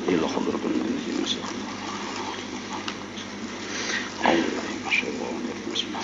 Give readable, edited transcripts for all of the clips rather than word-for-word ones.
إلى حضرة النبي صلى الله عليه وسلم ما شاء الله بسم الله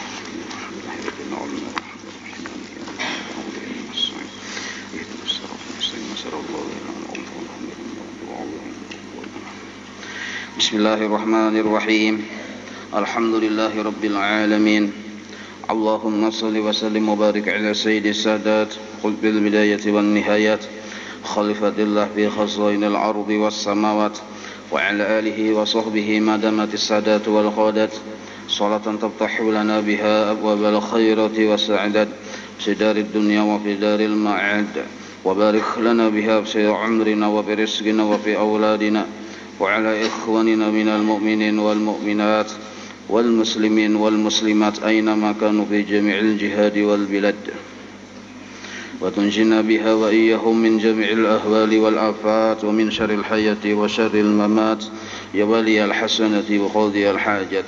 بسم الله الرحمن الرحيم الحمد لله رب العالمين اللهم صل وسلم وبارك على سيد السادات قل بالبداية والنهايات خليفة الله في خزائن الأرض والسماوات وعلى آله وصحبه ما دامت السادات والقادات صلاة تفتح لنا بها أبواب الخيرات والسعادات في دار الدنيا وفي دار المعاد وبارك لنا بها في عمرنا وفي رزقنا وفي أولادنا وعلى إخواننا من المؤمنين والمؤمنات والمسلمين والمسلمات أينما كانوا في جميع الجهاد والبلاد وتنجنا بها وإياهم من جميع الأهوال والآفات ومن شر الحياة وشر الممات يا ولي الحسنة وقاضي الحاجات.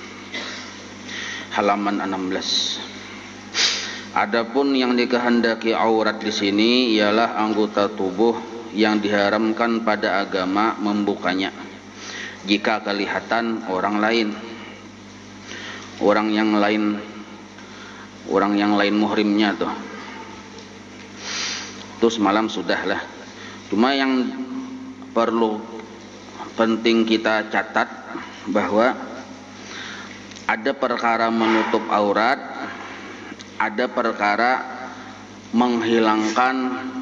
Halaman 16. Adapun yang dikehendaki aurat di sini ialah anggota tubuh yang diharamkan pada agama membukanya jika kelihatan orang lain. Orang yang lain muhrimnya tuh. Terus malam sudahlah. Cuma yang perlu penting kita catat bahwa ada perkara menutup aurat, ada perkara menghilangkan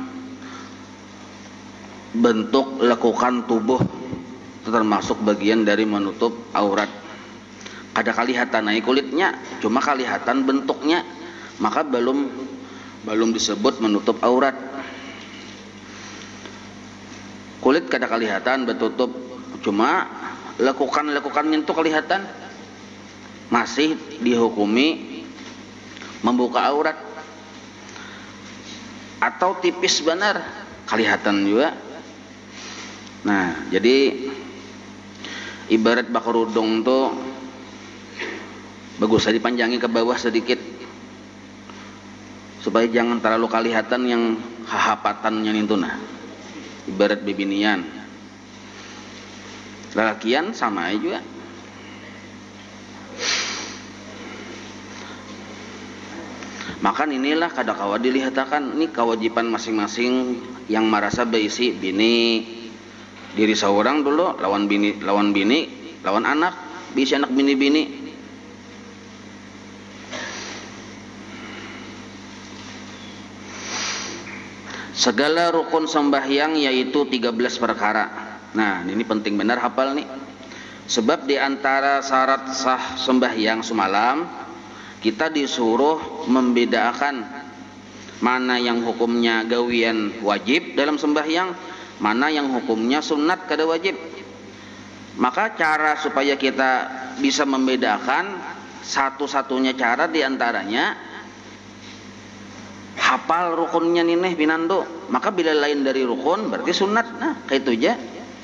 bentuk lekukan tubuh, termasuk bagian dari menutup aurat. Ada kelihatan naik kulitnya, cuma kelihatan bentuknya, maka belum disebut menutup aurat. Kulit kada kelihatan bertutup, cuma lekukan-lekukannya itu kelihatan, masih dihukumi membuka aurat. Atau tipis benar kelihatan juga. Nah, jadi ibarat bakarudung tuh bagus dipanjangin ke bawah sedikit supaya jangan terlalu kelihatan yang hahapatannya itu. Nah, ibarat bibinian. Lelakian sama juga. Maka inilah kada kawa dilihatkan, ini kewajiban masing-masing yang merasa berisi bini diri seorang dulu lawan bini lawan anak, bisa anak bini-bini. Segala rukun sembahyang yaitu 13 perkara. Nah, ini penting benar hafal nih. Sebab di antara syarat sah sembahyang semalam kita disuruh membedakan mana yang hukumnya gawian wajib dalam sembahyang, mana yang hukumnya sunat kada wajib. Maka cara supaya kita bisa membedakan, satu-satunya cara diantaranya hafal rukunnya nineh pinando. Maka bila lain dari rukun berarti sunat. Nah, kayak itu aja.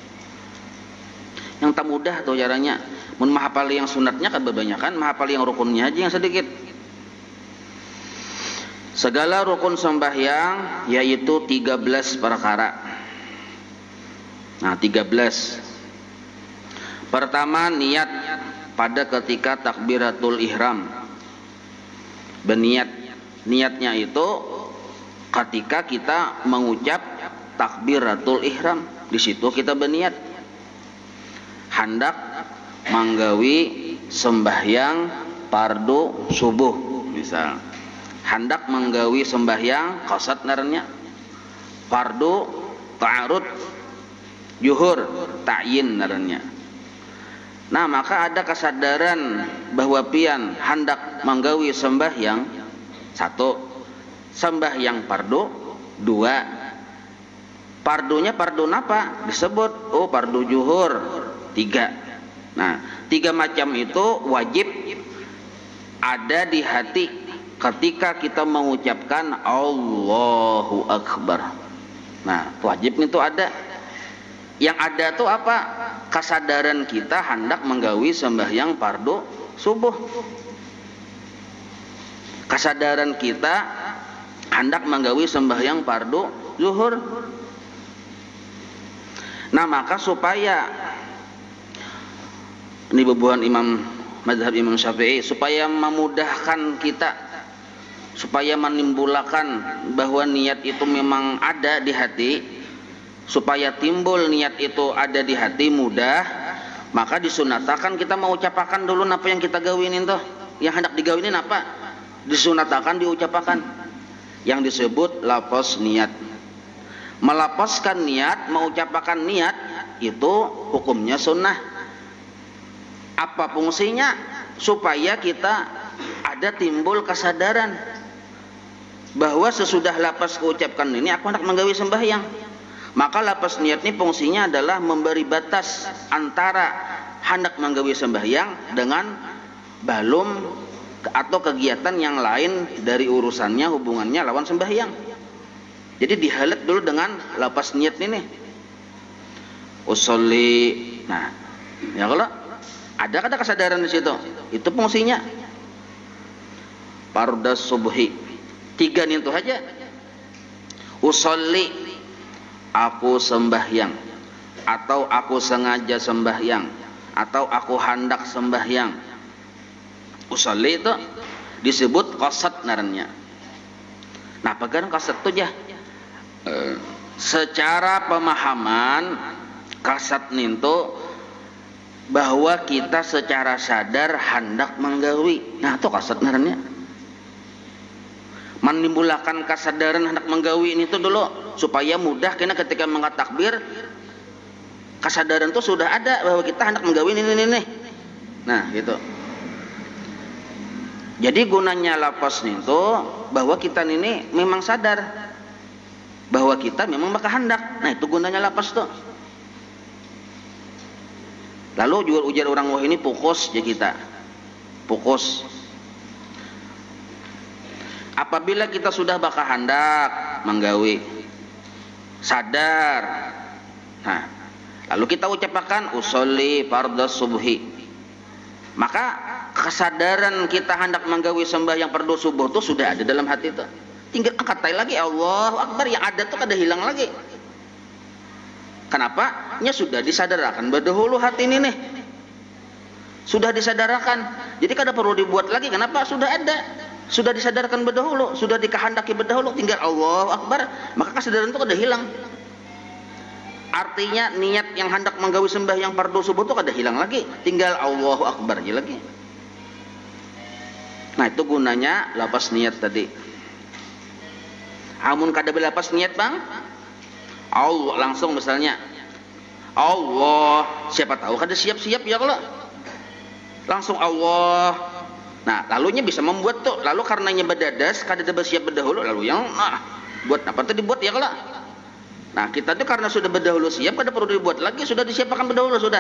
Yang tak mudah tuh caranya. Mun mahafal yang sunatnya kan kebanyakan, mahafal yang rukunnya aja yang sedikit. Segala rukun sembahyang yaitu 13 perkara. Nah, 13. Pertama, niat pada ketika takbiratul ihram. Berniat. Niatnya itu ketika kita mengucap takbiratul ihram, di situ kita berniat hendak menggawi sembahyang fardu subuh, misal hendak menggawi sembahyang qasad narnya fardu ta'arud yuhur ta'yin narnya. Nah, maka ada kesadaran bahwa pian hendak menggawi sembahyang, satu, sembahyang fardu, dua, fardunya fardu napa disebut, oh fardu juhur, tiga. Nah, 3 macam itu wajib ada di hati ketika kita mengucapkan Allahu Akbar. Nah, wajib itu ada. Yang ada tuh apa? Kesadaran kita hendak menggawi sembahyang fardu subuh. Kesadaran kita hendak menggawi sembahyang fardu zuhur. Nah, maka supaya ini bubuhan mazhab Imam Syafi'i, supaya memudahkan kita, supaya menimbulkan bahwa niat itu memang ada di hati, supaya timbul niat itu ada di hati mudah, maka disunatakan kita mau ucapakan dulu apa yang kita gawinin tuh, yang hendak digawinin apa, disunatakan diucapakan, yang disebut lafaz niat. Melapaskan niat, mengucapkan niat itu hukumnya sunnah. Apa fungsinya? Supaya kita ada timbul kesadaran bahwa sesudah lapas keucapkan ini aku hendak menggawi sembahyang. Maka lapas niat ini fungsinya adalah memberi batas antara hendak menggawi sembahyang dengan balum atau kegiatan yang lain dari urusannya, hubungannya lawan sembahyang. Jadi dihalat dulu dengan lapas niat ini. Usolli. Nah, ya kalau ada kesadaran di situ, itu fungsinya. Fardas subhi. 3 nih itu aja. Usolli, aku sembahyang, atau aku sengaja sembahyang, atau aku hendak sembahyang. Usolli itu disebut qasad narannya. Nah, pegang qasad itu ya. Secara pemahaman qasad itu bahwa kita secara sadar hendak menggawi. Nah, itu qasad narannya. Menimbulkan kesadaran hendak menggawi ini itu dulu supaya mudah kena ketika mengatakan takbir, kesadaran itu sudah ada bahwa kita hendak menggawi ini. Nah, gitu. Jadi gunanya lafaz itu bahwa kita ini memang sadar bahwa kita memang bakal hendak. Nah, itu gunanya lafaz tuh. Lalu juga ujar orang wah ini fokus ya kita. Fokus. Apabila kita sudah bakal hendak menggawi, sadar. Nah, lalu kita ucapkan usolli fardhu subhi. Maka kesadaran kita hendak menggawi sembahyang fardhu subuh itu sudah ada dalam hati itu. Tinggal angkat lagi Allahu Akbar, yang ada tuh kada hilang lagi. Kenapa? Nya sudah disadarkan berdahulu hati ini nih. Sudah disadarkan. Jadi kada perlu dibuat lagi. Kenapa? Sudah ada. Sudah disadarkan berdahulu, sudah dikehendaki berdahulu, tinggal Allahu Akbar, maka kesadaran itu kada hilang. Artinya niat yang hendak menggawi sembahyang fardhu subuh itu kada hilang lagi, tinggal Allahu Akbar aja lagi. Nah, itu gunanya lafaz niat tadi. Amun kada berlapas niat bang, Allah langsung misalnya Allah, siapa tahu kada siap-siap ya kalau langsung Allah. Nah, lalunya bisa membuat tuh, lalu karenanya berdadas kada bersiap berdahulu, lalu yang buat apa tuh dibuat ya kalau. Nah, kita tuh karena sudah berdahulu siap, kada perlu dibuat lagi, sudah disiapkan berdahulu sudah.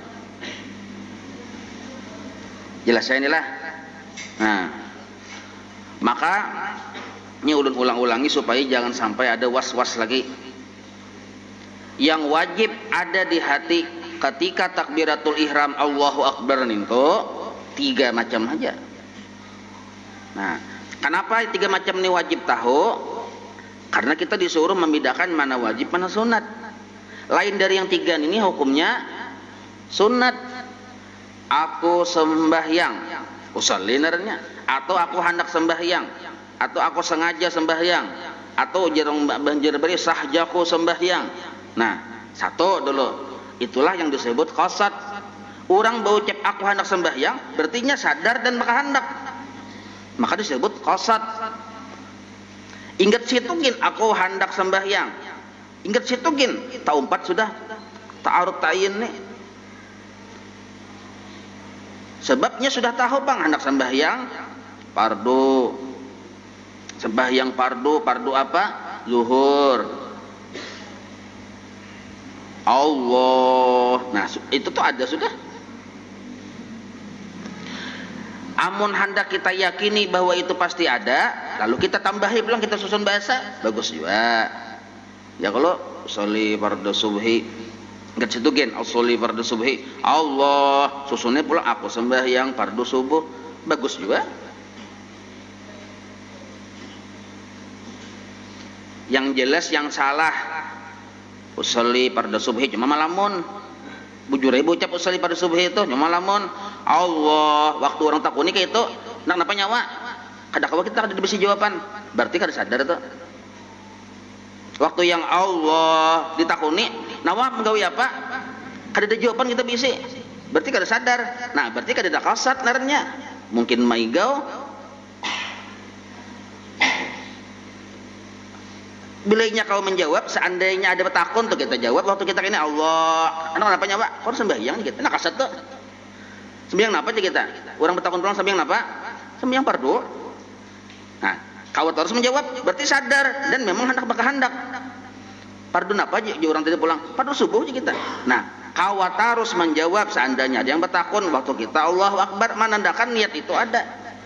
Jelas saya inilah. Nah, maka ini ulun ulang-ulangi supaya jangan sampai ada was-was lagi. Yang wajib ada di hati ketika takbiratul ihram Allahu Akbar itu 3 macam aja. Nah, kenapa 3 macam ini wajib tahu? Karena kita disuruh membedakan mana wajib mana sunat. Lain dari yang 3 ini hukumnya sunat. Aku sembahyang, usolli naranya, atau aku hendak sembahyang, atau aku sengaja sembahyang, atau jarang banjir beri sahjaku sembahyang. Nah, satu dulu, itulah yang disebut qasad. Orang berucap aku hendak sembahyang, berartinya sadar dan maka hendak, maka disebut qasad. Ingat situ gin aku hendak sembahyang, ingat situ gin tahu 4 sudah ta'aruf ta'yin nih. Sebabnya sudah tahu bang hendak sembahyang fardu. Sembahyang fardu apa? Zuhur. Allah. Nah, itu tuh ada sudah. Amun hendak kita yakini bahwa itu pasti ada, lalu kita tambahi pulang, kita susun bahasa, bagus juga. Ya kalau sholli fardhu subhi, enggak situ gen, sholli fardhu subhi, Allah, susunnya pulang aku sembahyang fardhu subuh, bagus juga. Yang jelas yang salah usolli fardu subhi cuma malamun bujur ibu ucap usolli fardu subhi itu cuma malamun Allah waktu orang takuni kayak itu nak napa nyawa kada kawa kita kada bisa jawaban berarti kada sadar tuh waktu yang Allah ditakuni nawa menggawi apa kada ada jawaban kita bisa berarti kada sadar nah berarti kada ada kasat narnya mungkin maigau bilainya kau menjawab seandainya ada petakun tuh kita jawab waktu kita ini Allah anak apa nyawa kau sembahyang kita nak kasat tuh sembahyang apa aja kita orang petakun pulang sembahyang apa sembahyang fardu nah kau harus menjawab berarti sadar dan memang hendak berkehendak fardu apa aja orang tidak pulang fardu subuh aja kita nah kau harus menjawab seandainya ada yang bertakun waktu kita Allahu Akbar menandakan niat itu ada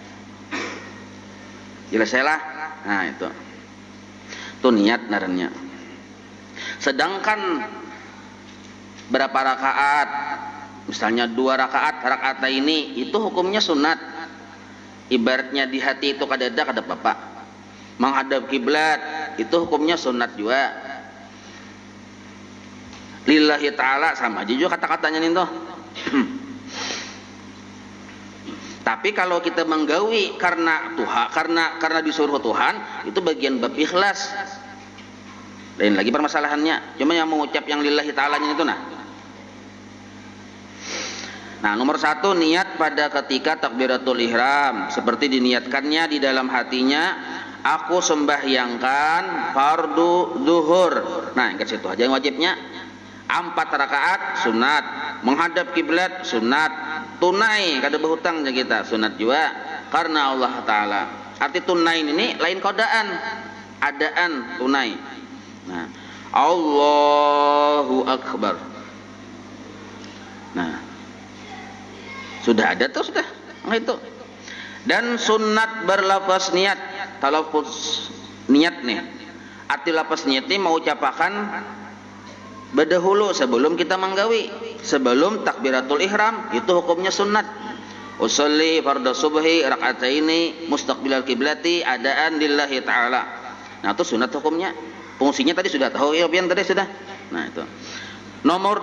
jelas lah nah itu niat narannya sedangkan berapa rakaat misalnya 2 rakaat ini itu hukumnya sunat ibaratnya di hati itu kadada kada apa menghadap kiblat itu hukumnya sunat juga lillahi ta'ala sama aja juga kata-katanya nih tuh tapi kalau kita menggawi karena Tuhan karena disuruh Tuhan itu bagian bab ikhlas lain lagi permasalahannya cuma yang mengucap yang lillahi ta'ala itu nah nomor 1 niat pada ketika takbiratul ihram seperti diniatkannya di dalam hatinya aku sembahyangkan fardu zuhur nah ingat situ aja yang wajibnya 4 rakaat sunat menghadap kiblat sunat tunai kada berhutangnya kita sunat juga karena Allah Ta'ala arti tunai ini lain kodaan adaan tunai nah Allahu Akbar nah sudah ada tuh sudah nah, itu dan sunat berlafaz niat talafuz niat nih arti lafaz niat ini mau ucapakan berdahulu sebelum kita menggawi sebelum takbiratul ihram itu hukumnya sunat usolli fardu subhi raka'ataini mustaqbilal kiblati adaan lillahi ta'ala nah itu sunat hukumnya fungsinya tadi sudah tahu ya pian tadi sudah nah itu nomor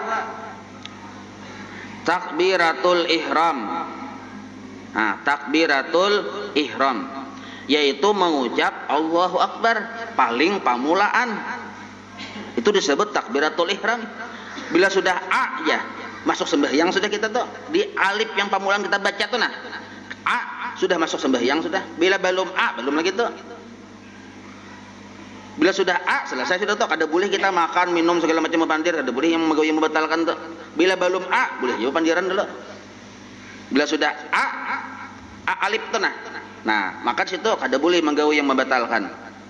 2 takbiratul ihram nah takbiratul ihram yaitu mengucap Allahu Akbar paling pamulaan itu disebut takbiratul ihram bila sudah A ya masuk sembahyang sudah kita tuh di alif yang pamulaan kita baca tuh nah A sudah masuk sembahyang sudah bila belum A belum lagi tuh bila sudah A selesai sudah tuh kada boleh kita makan minum segala macam pandir kada boleh yang membatalkan tuh bila belum A boleh juga pandiran dulu bila sudah A alif tuh nah maka situ kada boleh menggawi yang membatalkan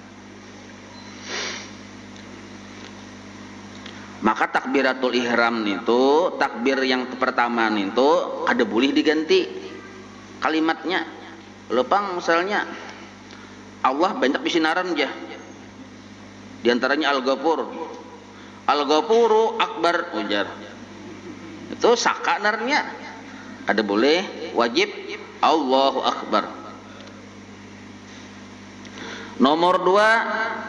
maka takbiratul ihram itu takbir yang pertama itu kada boleh diganti kalimatnya lepang misalnya Allah banyak bisinaran aja diantaranya Al-Ghafuru Akbar ujar itu saka narnya kada boleh wajib Allahu Akbar nomor 2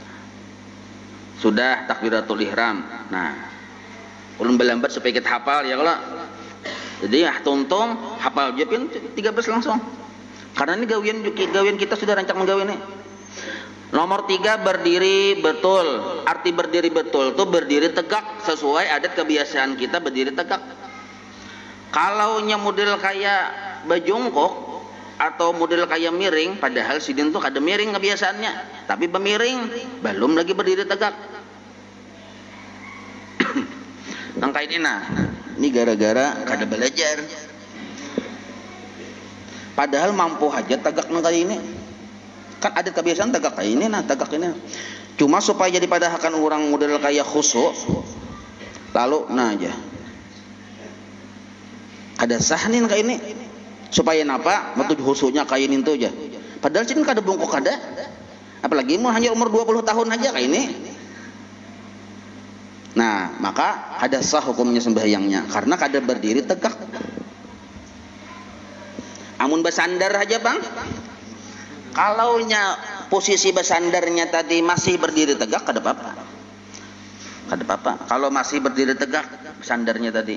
sudah takbiratul ihram nah ulun belambat supaya kita hafal ya kalau jadi tuntung hafal jepin 13 langsung karena ini gawian kita sudah rancang menggawi ini nomor 3 berdiri betul arti berdiri betul itu berdiri tegak sesuai adat kebiasaan kita berdiri tegak kalau nya model kayak bajungkok atau model kayak miring padahal sidin tuh kada miring kebiasaannya tapi bemiring belum lagi berdiri tegak angka ini ini gara-gara kada belajar padahal mampu aja tegak nang kali ini kan ada kebiasaan tegak kayak ini tegak ini cuma supaya jadi padahkan orang model kayak khusyuk lalu aja kada sah nih kayak ini supaya napa metu khusyuknya kayak ini tuh aja padahal sini kada bungkuk kada apalagi mau hanya umur 20 tahun aja kayak ini nah maka ada sah hukumnya sembahyangnya karena kada berdiri tegak amun bersandar aja bang kalau nya posisi bersandarnya tadi masih berdiri tegak kada apa-apa kada apa-apa. Kalau masih berdiri tegak sandarnya tadi.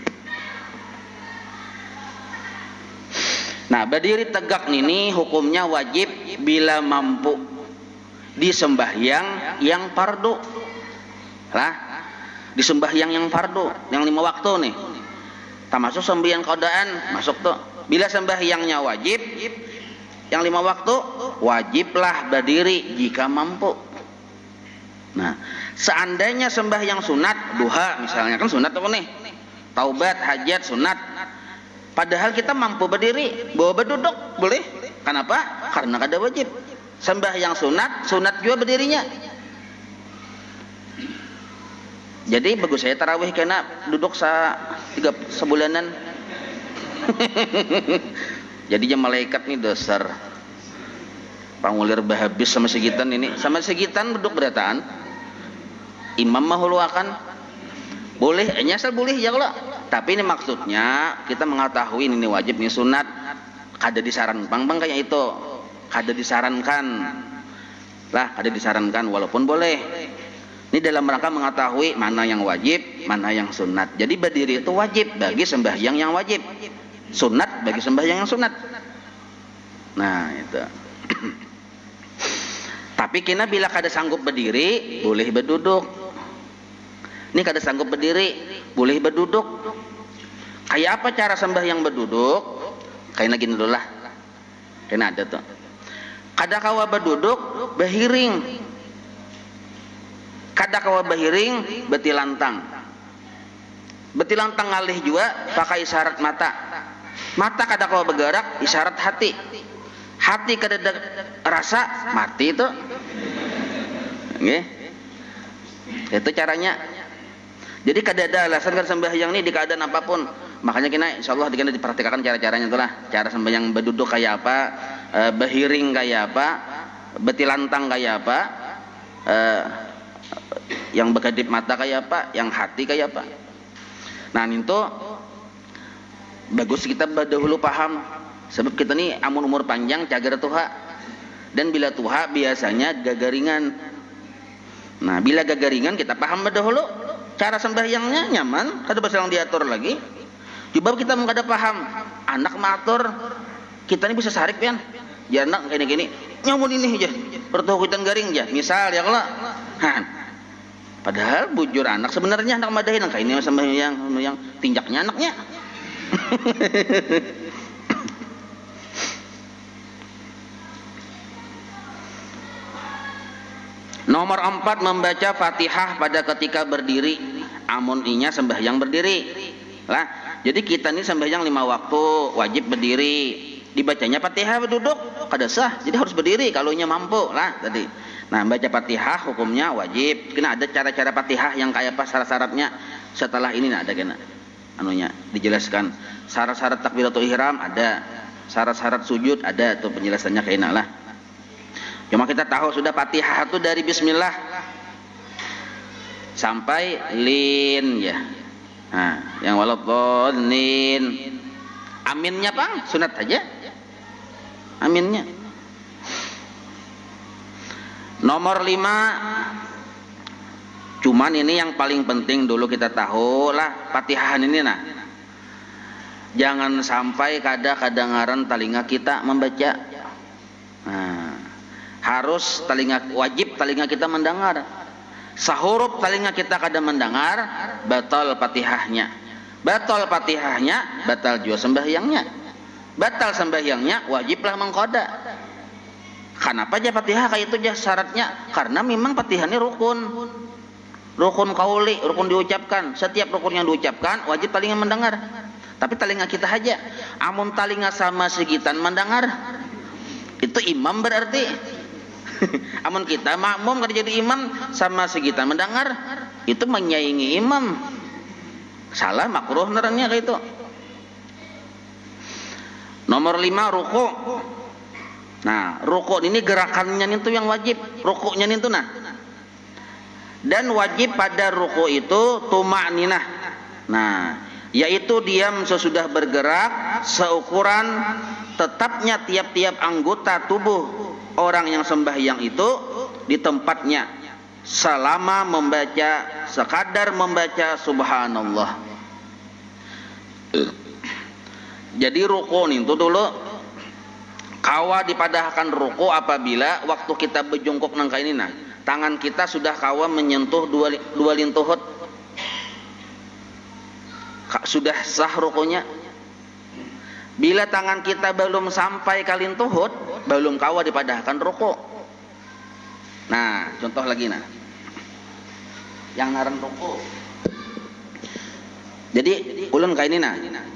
Nah, berdiri tegak ini hukumnya wajib bila mampu di sembahyang yang fardu. Lah, di sembahyang yang fardu, yang 5 waktu nih. Termasuk sembahyang qadaan masuk tuh. Bila sembahyangnya wajib yang 5 waktu, wajiblah berdiri jika mampu. Nah, seandainya sembahyang sunat, duha misalnya, kan sunat apa nih? Taubat, hajat, sunat. Padahal kita mampu berdiri, bawa berduduk, boleh? Kenapa? Karena kada wajib. Sembahyang sunat, sunat juga berdirinya. Jadi bagus saya tarawih kena duduk sebulanan. Jadinya malaikat nih dasar pangulir bahabis sama segitan ini. Sama segitan duduk berataan. Imam mahuluakan. Boleh, nyasal boleh ya kalau. Tapi ini maksudnya kita mengetahui ini wajib, ini sunat. Kada disarankan bang kayak itu. Kada disarankan. Lah, kada disarankan walaupun boleh. Ini dalam rangka mengetahui mana yang wajib, mana yang sunat. Jadi berdiri itu wajib bagi sembahyang yang wajib. Sunat bagi sembahyang yang sunat. Nah, itu. Tapi kena bila kada sanggup berdiri, boleh berduduk. Ini kada sanggup berdiri, boleh berduduk. Kayak apa cara sembahyang berduduk? Kayaknya gini dulu lah. Kayaknya ada tuh. Kada kawa berduduk, bahiring. Kada kawa bahiring, betilantang. Betilantang ngalih juga pakai isyarat mata. Mata kada kawa bergerak, isyarat hati. Hati kada rasa, mati itu. Nggih. Itu caranya. Jadi kada ada alasan kan sembahyang ini di keadaan apapun. Makanya kita insyaallah dikena diperhatikan cara-caranya itulah. Cara sembahyang berduduk kayak apa, bahiring kayak apa, betilantang kayak apa, yang berkedip mata kayak apa, yang hati kayak apa. Nah, itu bagus kita dahulu paham. Sebab kita nih amun umur panjang cagar tuha. Dan bila tuha biasanya gagaringan. Nah, bila gagaringan kita paham dahulu cara sembahyangnya nyaman, kada basalang diatur lagi. Coba kita mengada paham, anak matur, kita ini bisa sarik kan? Ya anak gini-gini, nyamun ini aja, pertuhutan garing aja. Misal ya kalau, padahal bujur anak sebenarnya anak madahin, kayak ini sembahyang yang tinjaknya anaknya. Nomor 4, membaca Fatihah pada ketika berdiri. Amun inya sembahyang berdiri. Lah, jadi kita ini sembahyang 5 waktu wajib berdiri. Dibacanya Fatihah berduduk kada sah. Jadi harus berdiri kalau nya mampu lah tadi. Nah, baca Fatihah hukumnya wajib. Kena ada cara-cara Fatihah yang kayak apa syarat-syaratnya. Setelah ini ada kena anunya dijelaskan. Syarat-syarat takbiratul ihram ada. Syarat-syarat sujud ada tuh penjelasannya kena lah. Cuma kita tahu sudah Fatihah itu dari bismillah sampai lin ya. Nah, yang waladhdallin. Aminnya Bang, sunat aja. Aminnya. Nomor 5. Cuman ini yang paling penting dulu kita tahu lah Fatihahan ini nah. Jangan sampai kadang-kadangaran telinga kita membaca. Nah, harus wajib telinga kita mendengar. Sahuruf telinga kita kada mendengar, batal Fatihahnya. Batal Fatihahnya, batal juga sembahyangnya. Batal sembahyangnya, wajiblah mengqada. Kenapa aja Fatihah kayak itu aja syaratnya? Karena memang Fatihah ini rukun. Rukun qauli, rukun diucapkan. Setiap rukun yang diucapkan wajib telinga mendengar. Tapi telinga kita aja. Amun telinga sama segitan mendengar, itu imam berarti. Amun kita makmum kada jadi imam sama segitan mendengar, itu menyaingi imam. Salah, makruh nerangnya kayak itu. Nomor 5, ruku'. Nah, ruku' ini gerakannya itu yang wajib. Ruku'nya itu nah. Dan wajib pada ruku' itu tuma'ninah. Nah, yaitu diam sesudah bergerak seukuran tetapnya tiap-tiap anggota tubuh orang yang sembahyang itu di tempatnya. selama membaca, sekadar membaca subhanallah. Jadi ruku itu dulu kawa dipadahkan ruku apabila waktu kita berjongkok nangka ini nah tangan kita sudah kawa menyentuh dua lintuhut, sudah sah rukunya. Bila tangan kita belum sampai ke lintuhut, belum kawa dipadahkan ruku. Nah, contoh lagi nah. Yang ngaran ruku. Jadi ulun kayak ini nah.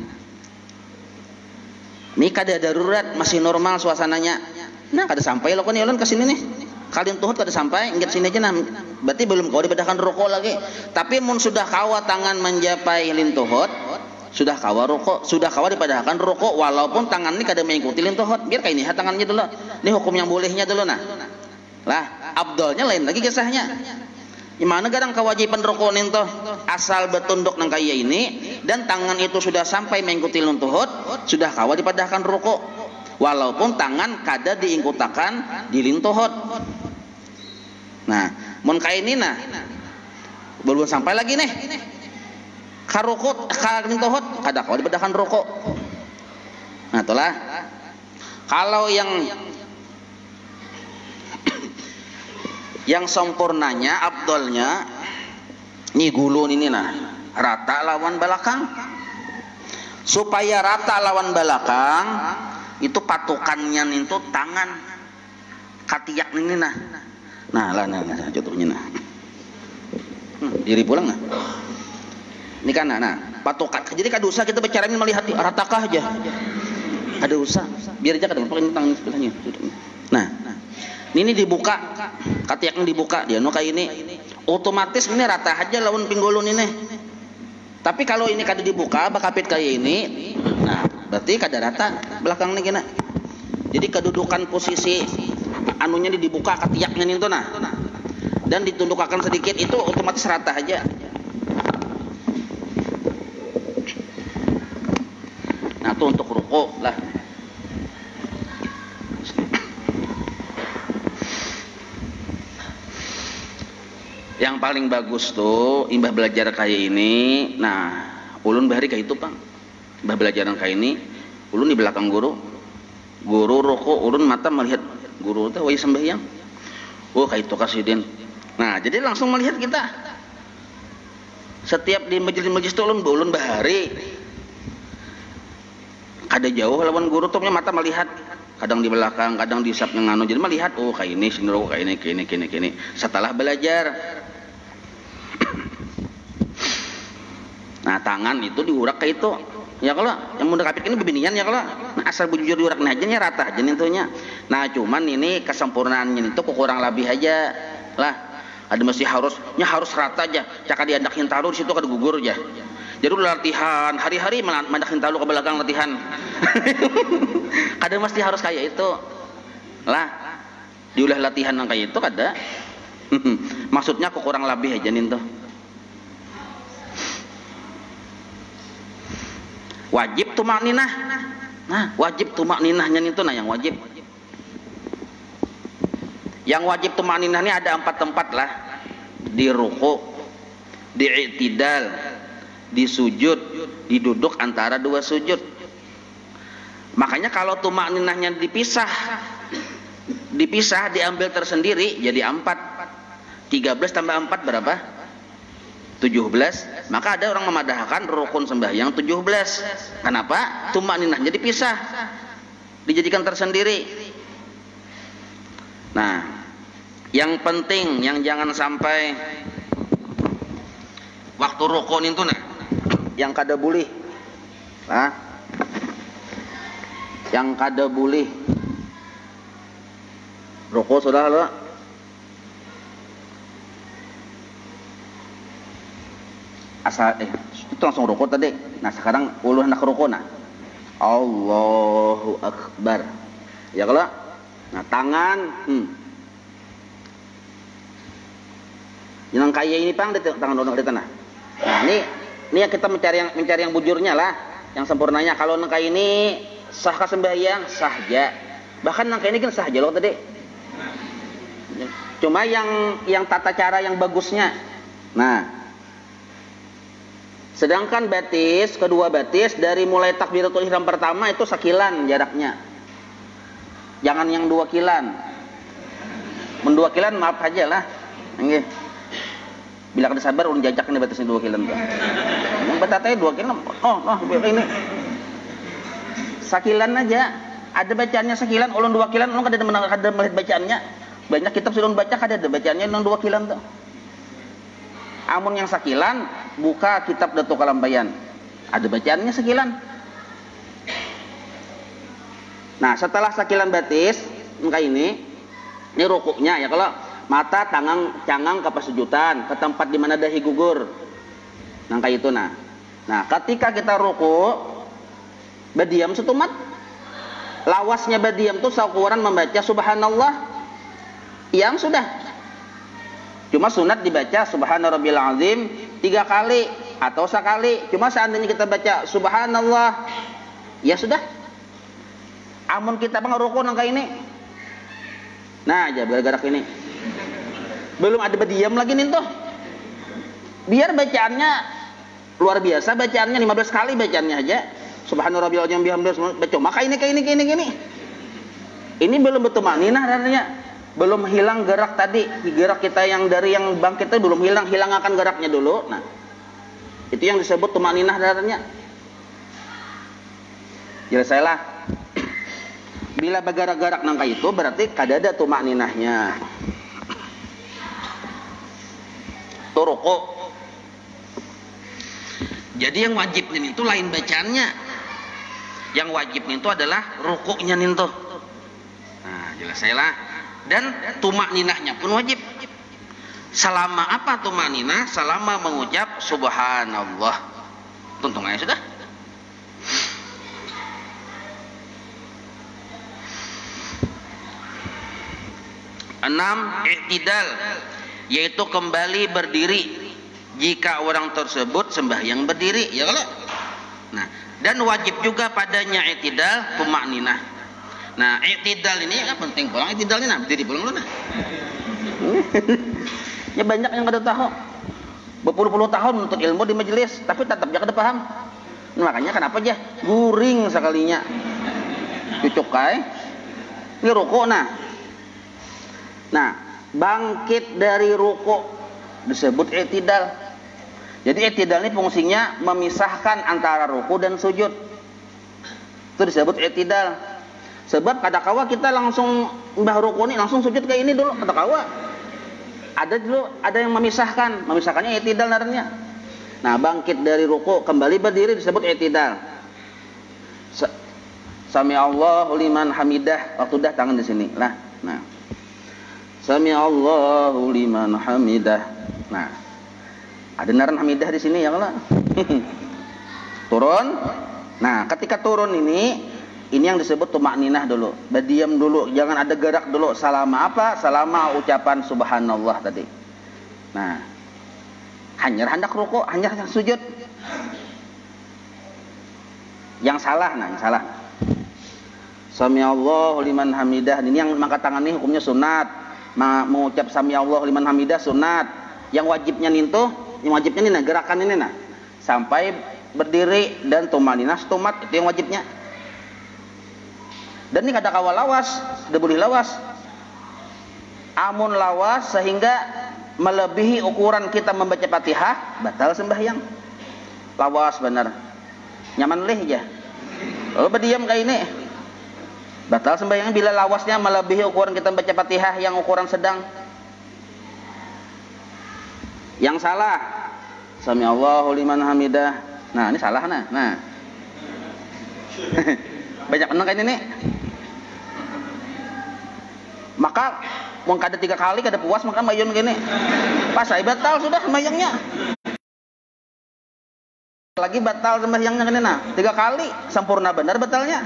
Ini kada darurat, masih normal suasananya. Nah, kada sampai lo kan ulun ke sini nih. Kalian tuhut kada sampai, ingat sini aja nah. Berarti belum kawa dipadahkan ruku lagi. Tapi mun sudah kawa tangan mencapai lintuhut, sudah kawa ruku, sudah kawa dipadahkan ruku walaupun tangan ini kada mengikuti lintuhut. Biar kayak ini tangannya dulu. Ini hukum yang bolehnya dulu nah. Lah, abdolnya lain lagi kisahnya. Gimana kadang kewajiban ruku ninto asal bertunduk nang kaya ini dan tangan itu sudah sampai mengikuti lintuhut, sudah kawa dipadahkan ruku walaupun tangan kada diingkutakan di lintuhut. Nah, mun kaya ini nah belum sampai lagi nih karukut kalintuhut kada kawa dipadahkan ruku. Nah, itulah kalau yang sempurnanya, abdolnya nih gulun ini nah rata lawan belakang. Supaya rata lawan belakang itu patukannya itu tangan katiak ini nah. Nah contohnya nah. Diri pulang nah. Ini kan nah patukan. Jadi kada usah kita bicara melihat ratakah aja. Kada usah. Biar aja kada pakai tangan sebelahnya. Nah, ini dibuka, katiaknya dibuka, dia no kayak ini, otomatis ini rata aja lawan pinggulun ini. Tapi kalau ini kada dibuka, bakapit kayak ini, nah berarti kada rata belakangnya kena. Jadi kedudukan posisi anunya dibuka katiaknya itu nah, dan ditundukkan sedikit itu otomatis rata aja. Nah itu untuk ruku lah. Yang paling bagus tuh imbah belajar kayak ini. Nah, ulun bahari kayak itu, Bang. Imbah belajaran kayak ini, ulun di belakang guru. Guru ruku, ulun mata melihat guru teh wajib sembahyang. Oh, kayak itu kasidin. Nah, jadi langsung melihat kita. Setiap di majelis-majelis tuh ulun bahari. Kada jauh lawan guru tuh mata melihat. Kadang di belakang, kadang di sap yang anu. Jadi melihat, oh kayak ini, sini ruku kayak ini. Setelah belajar. Nah tangan itu diurak kayak itu ya kalau yang muda kapit ini bebinian ya kalau nah, asal bujur diurak aja nya rata aja nintunya. Nah cuman ini kesempurnaannya itu kurang lebih aja lah, ada mesti harus rata aja caka diandakin taruh di situ kada gugur aja. Jadi latihan hari-hari mandakin taruh ke belakang latihan kada mesti harus kayak itu lah, diulah latihan yang kayak itu kada maksudnya kurang lebih aja nintu. Wajib tumakninah. Nah, wajib tumakninahnya itu nah yang wajib. Yang wajib tumakninah ini ada 4 tempat lah. Di ruku, di i'tidal, di sujud, di duduk antara 2 sujud. Makanya kalau tumakninahnya dipisah diambil tersendiri jadi 4. 13 tambah 4 berapa? 17. Maka ada orang memadahkan rukun sembahyang 17. Kenapa? Tumakninahnya dipisah, dijadikan tersendiri. Nah, yang penting yang jangan sampai waktu rukun itu nah, yang kada boleh. Nah, yang kada boleh rukun sudah lo. Asal itu langsung rukuk tadi. Nah sekarang uluh nak rukuk nah. Allahu Akbar. Ya kalau nah tangan yang kaya ini Pang di tangan donor di tanah. Nah ini yang kita mencari yang bujurnya lah, yang sempurnanya. Kalau nang kaya ini sahkah sembahyang? Sahja. Bahkan nang kaya ini kan sahja loh tadi. Cuma yang tata cara yang bagusnya. Nah, sedangkan batis, kedua batis dari mulai takbiratul ihram pertama itu sekilan jaraknya. Jangan yang 2 kilan. Men 2 kilan maaf aja lah. Nggih. Bila kada sabar ulun jajak ini batasnya 2 kilan. Yang batatnya 2 kilan. Oh, ini. Sakilan aja. Ada bacaannya sekilan, ulun 2 kilan, ulun kada melihat bacaannya. Banyak kitab sudah baca kada ada bacaannya ulun 2 kilan tuh. Amun yang sakilan, buka kitab Datuk Kalambayan. Ada bacaannya sekilan. Nah, setelah sakilan batis, maka ini rukuknya ya, kalau mata cangang ke pasujudan, ke tempat di mana dahi gugur. Nah, kayak itu nah. Nah, ketika kita rukuk, badiam setumat. Lawasnya badiam tuh seukuran membaca subhanallah yang sudah. Cuma sunat dibaca subhana rabbil azim 3 kali atau sekali. Cuma seandainya kita baca subhanallah, ya sudah. Amun kita pengerukun angka ini. Nah, aja bergerak ini. Belum ada badiam lagi nih tuh. Biar bacaannya luar biasa, bacaannya 15 kali bacaannya aja. Subhana rabbil azim bihamdihi baca. Maka ini kayak ini. Ini belum betul maninah artinya. Belum hilang gerak tadi, gerak kita yang dari yang bangkit itu belum hilang akan geraknya dulu. Nah, itu yang disebut tumaninah darahnya. Jelas saya lah. Bila bergerak-gerak nangka itu berarti kada ada tumaninahnya. Turuku. Jadi yang wajib ini itu lain bacaannya. Yang wajib itu adalah rukuknya nih tuh. Nah, jelas saya lah. Dan tumak ninahnya pun wajib. Selama apa tumak ninah? Selama mengucap subhanallah. Tuntungannya sudah. Enam, i'tidal, yaitu kembali berdiri jika orang tersebut sembahyang berdiri, ya kalau. Nah, dan wajib juga padanya i'tidal tumak ninah. Nah, i'tidal ini kan penting pulang i'tidal ini nah, berdiri pulang dulu nah. Ya banyak yang kada tahu. Berpuluh-puluh tahun menuntut ilmu di majelis, tapi tetap dia kada paham. Nah, makanya kenapa aja guring sekalinya. Cucuk kai. Ini rukuk nah. Nah, bangkit dari rukuk disebut i'tidal. Jadi i'tidal ini fungsinya memisahkan antara rukuk dan sujud. Itu disebut i'tidal. Sebab kadakawa kita langsung mbah rukun ini langsung sujud kayak ini dulu kadakawa. Ada yang memisahkannya i'tidal naranya. Nah, bangkit dari ruku kembali berdiri disebut i'tidal. Sami Allahu liman hamidah, waktu dah tangan di sini lah. Nah, Sami Allahu liman hamidah. Nah, ada naran hamidah di sini ya kalau. Turun. Nah, ketika turun ini yang disebut tumakninah dulu. Berdiam dulu, jangan ada gerak dulu. Selama apa? Selama ucapan subhanallah tadi. Nah, hanya hendak rukuk, hanya sujud. Yang salah, yang salah. Sami Allahu liman hamidah. Ini yang mengangkat tangan ini hukumnya sunat. Mengucap sami Allahu liman hamidah sunat. Yang wajibnya nih gerakan ini nah. Sampai berdiri dan tumakninah stumat, itu yang wajibnya. Dan ini kada kawal lawas, sudah boleh lawas. Amun lawas sehingga melebihi ukuran kita membaca Fatihah, batal sembahyang. Lawas benar. Nyaman leh aja. Kalau berdiam kayak ini, batal sembahyang bila lawasnya melebihi ukuran kita membaca Fatihah yang ukuran sedang. Yang salah, Sami Allahu liman hamidah. Nah, ini salah nah. Banyak menang kayak ini nih. Maka mau kada 3 kali kada puas maka mayun gini. Pas saya batal sudah sembahyangnya. Lagi batal sembahyangnya gini nah. 3 kali sempurna benar batalnya.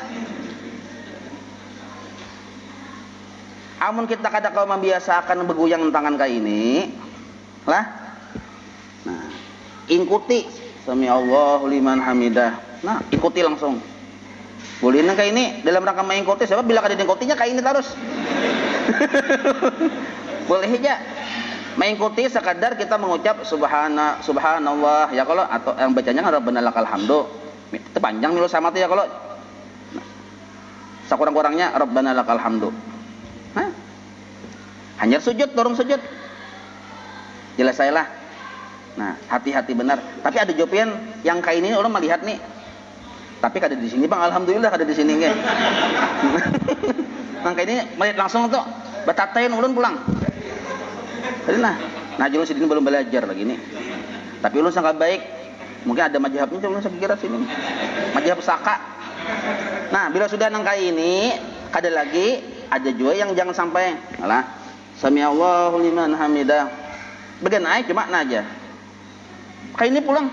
Amun kita kada kau membiasakan beguyang tangan kayak ini lah. Nah, ikuti Sami Allahu liman hamidah. Nah, ikuti langsung. Boleh kayak ini dalam rangka mengikuti sebab bila kada diikutinya kayak ini terus. Boleh aja. Mengikuti sekadar kita mengucap subhanallah ya kalau, atau yang bacanya rabbana lakal hamdu. Itu panjang milu sama tuh ya kalau. Sakurang-kurangnya rabbana lakal hamdu. Hah? Hanya sujud, dorong sujud. Jelasailah. Nah, hati-hati benar. Tapi ada jawaban yang kayak ini orang melihat nih. Tapi kada di sini Bang, alhamdulillah kada di sini nggih. Nang kayak ini melihat langsung tuh batatain ulun pulang. Jadi nah ulun sidin belum belajar lagi nih. Tapi ulun sangat baik. Mungkin ada mazhabnya ulun saya kira sini. Mazhab Saka. Nah, bila sudah nang kayak ini, kada lagi ada juga yang jangan sampai alah sami Allahu liman hamidah. Bagian aja cuma aja. Kayak ini pulang.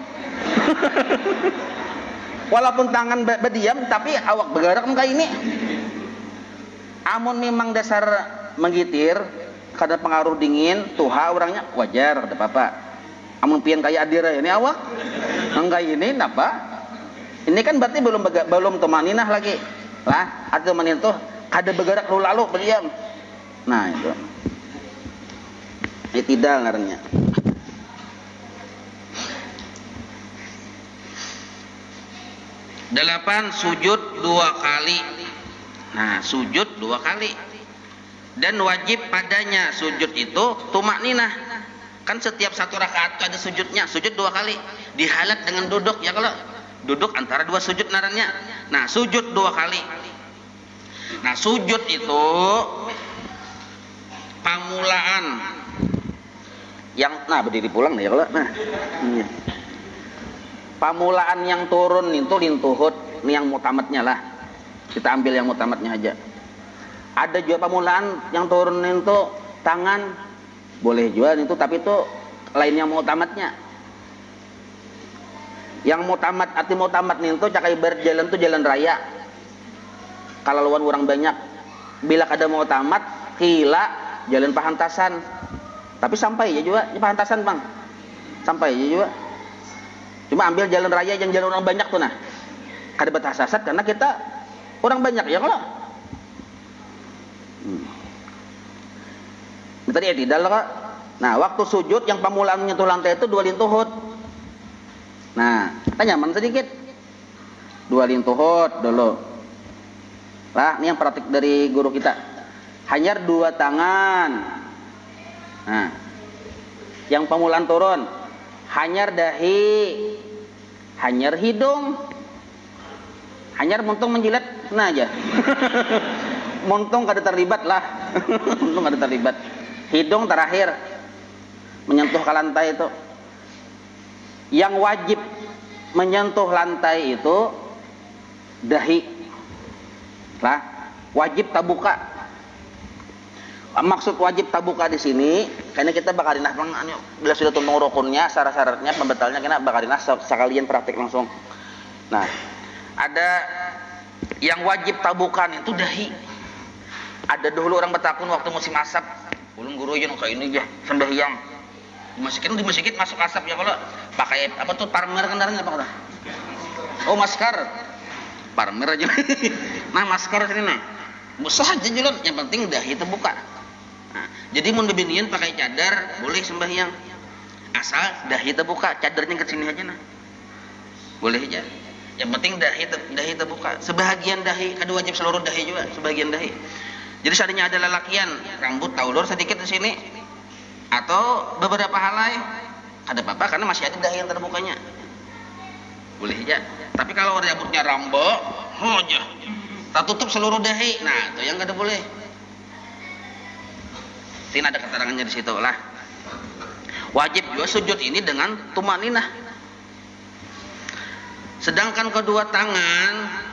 Walaupun tangan berdiam tapi awak bergerak kayak ini. Amun memang dasar menggitir kada pengaruh dingin tuha orangnya wajar ada apa-apa. Amun pian kayak adira ini awak kayak ini napa? Ini kan berarti belum tumaninah lagi. Lah, atau manin tuh kada bergerak lalu berdiam. Nah, itu. Tidak ngarannya. Delapan, sujud 2 kali. Nah, sujud 2 kali. Dan wajib padanya sujud itu tumakninah. Kan setiap satu rakaat ada sujudnya. Sujud 2 kali. Dihalat dengan duduk ya kalau duduk antara 2 sujud narannya. Nah, sujud 2 kali. Nah, sujud itu pamulaan yang berdiri pulang nih ya kalau pamulaan yang turun itu lintuhut, ini yang mutamatnya lah. Kita ambil yang mutamatnya aja. Ada juga pamulaan yang turun itu tangan, boleh juga itu, tapi itu lainnya mutamatnya. Yang mutamat, arti mutamat itu cakai berjalan tuh jalan raya. Kalau lawan orang banyak, bila ada mutamat, kila jalan pahantasan. Tapi sampai ya juga di pahantasan Bang. Sampai ya juga. Cuma ambil jalan raya yang jalan orang banyak tuh nah. Kada batasasat karena kita orang banyak ya kalau. Tadi ya tidak lah Kak. Nah, waktu sujud yang pamulaan menyentuh lantai itu 2 lintuhut. Nah, kita nyaman sedikit. 2 lintuhut dulu. Lah, ini yang praktik dari guru kita. Hanyar 2 tangan. Nah, yang pamulaan turun, hanyar dahi, hanyar hidung, hanyar muntung menjilat, nah aja. Muntung kada terlibat lah, muntung kada terlibat. Hidung terakhir menyentuh ke lantai itu. Yang wajib menyentuh lantai itu dahi, lah wajib tabuka. Maksud wajib tabuka di sini karena kita bakarinah bila sudah tuntung rukunnya, syarat-syaratnya, pembatalnya kena bakarinah sekalian praktik langsung. Nah, ada yang wajib tabukan itu dahi. Ada dulu orang bertakun waktu musim asap, ulun guru yang kayak ini aja sembahyang. Di masjid masuk asap ya kalau pakai apa tuh parmer kendaraannya apa kata? Oh, masker. Parmer aja. Nah, masker sini nih. Musuh aja jalan, yang penting dahi terbuka. Nah, jadi mun bebinian pakai cadar boleh sembahyang. Asal dahi terbuka, cadarnya ke sini aja nah. Boleh aja. Yang penting dahi terbuka. Sebahagian dahi, kada wajib seluruh dahi juga, sebagian dahi. Jadi seandainya ada lelakian, rambut taulur sedikit di sini atau beberapa halai, ada apa-apa karena masih ada dahi yang terbukanya. Boleh aja. Tapi kalau rambutnya rambut, aja. Tak tutup seluruh dahi. Nah, itu yang kada boleh. Ini ada keterangannya di situ lah. Wajib juga sujud ini dengan tumaninah. Sedangkan kedua tangan